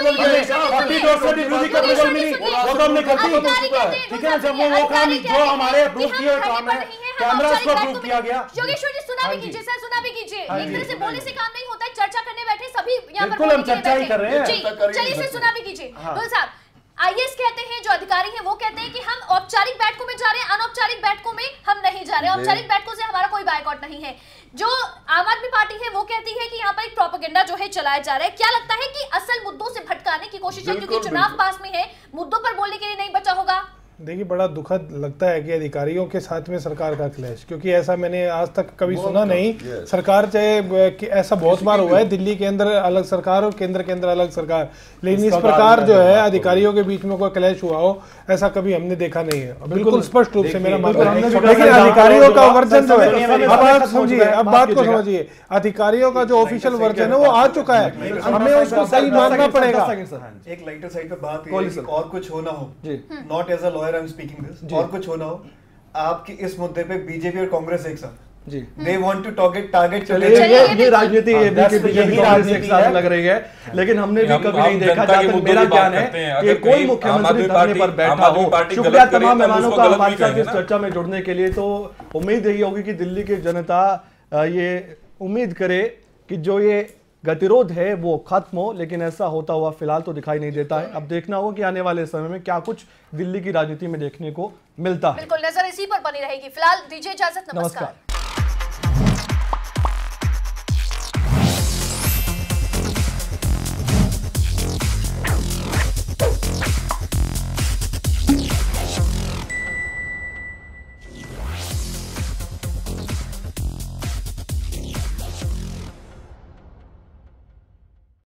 अप्रूवल मिली, वो तो हमने कर दी, ठीक है ना। जब वो वो काम जो हमारे अप्रूव किए काम है, कैमरा को अप्रूव किया गया। योगेश्वर जी सुना भी कीजिए सर, सुना भी कीजिए। एक तरह से बोलने से काम नहीं होता है, चर्चा करने बैठे सभी यहाँ पर, बिल्कुल हम चर्चा ही कर रहे हैं। चलिए सर सुना भी कीजिए। गोल साहब, आईएएस कहते हैं, जो अधिकारी हैं वो कहते हैं कि हम औपचारिक बैठकों में जा रहे हैं, अनौपचारिक बैठकों में हम नहीं जा रहे हैं, औपचारिक बैठकों से हमारा कोई बायकॉट नहीं है। जो आम आदमी पार्टी है वो कहती है कि यहाँ पर एक प्रोपेगेंडा जो है चलाया जा रहा है। क्या लगता है कि असल मुद्दों से भटकाने की कोशिश है, क्योंकि चुनाव पास में है, मुद्दों पर बोलने के लिए नहीं बचा होगा? देखिए, बड़ा दुखद लगता है कि अधिकारियों के साथ में सरकार का क्लैश, क्योंकि ऐसा मैंने आज तक कभी सुना नहीं। सरकार चाहे कि ऐसा बहुत बार हुआ है, दिल्ली के अंदर अलग सरकार और केंद्र के अंदर अलग सरकार, लेकिन इस प्रकार जो है अधिकारियों के बीच में कोई क्लैश हुआ हो ऐसा कभी हमने देखा नहीं है। बिल्कुल स्पष्ट रूप से मेरा मानना है, लेकिन अधिकारियों का वर्जन जो है, अब आप समझिए, अब बात को समझिए, अधिकारियों का जो ऑफिशियल वर्जन है वो आ चुका है, हमें उसको सही मानना पड़ेगा। एक लाइटर साइड पे बात है और कुछ होना हो, not as a lawyer I am speaking this, और कुछ होना हो आपकी इस मुद्दे पे बीजेपी और कांग्रेस एक साथ जी, they want to target target चलिए, ये ये राजनीति ये बीजेपी कांग्रेस एक साथ लग रही है, लेकिन हमने भी कभी नहीं देखा, जहाँ तक मेरा ज्ञान है कि कोई मुख्यमंत्री धरने पर बैठा हो। शुक्रिया तमाम मेहमानों का हमारे साथ इस चर्चा में जुड़ने के लिए। तो उम्मीद यही होगी कि दिल्ली की जनता ये उम्मीद करे कि जो ये गतिरोध है वो खत्म हो, लेकिन ऐसा होता हुआ फिलहाल तो दिखाई नहीं देता है। अब देखना होगा कि आने वाले समय में क्या कुछ दिल्ली की राजनीति में देखने को मिलता है। बिल्कुल, नजर इसी पर बनी रहेगी। फिलहाल दीजिए इजाजत, नमस्कार।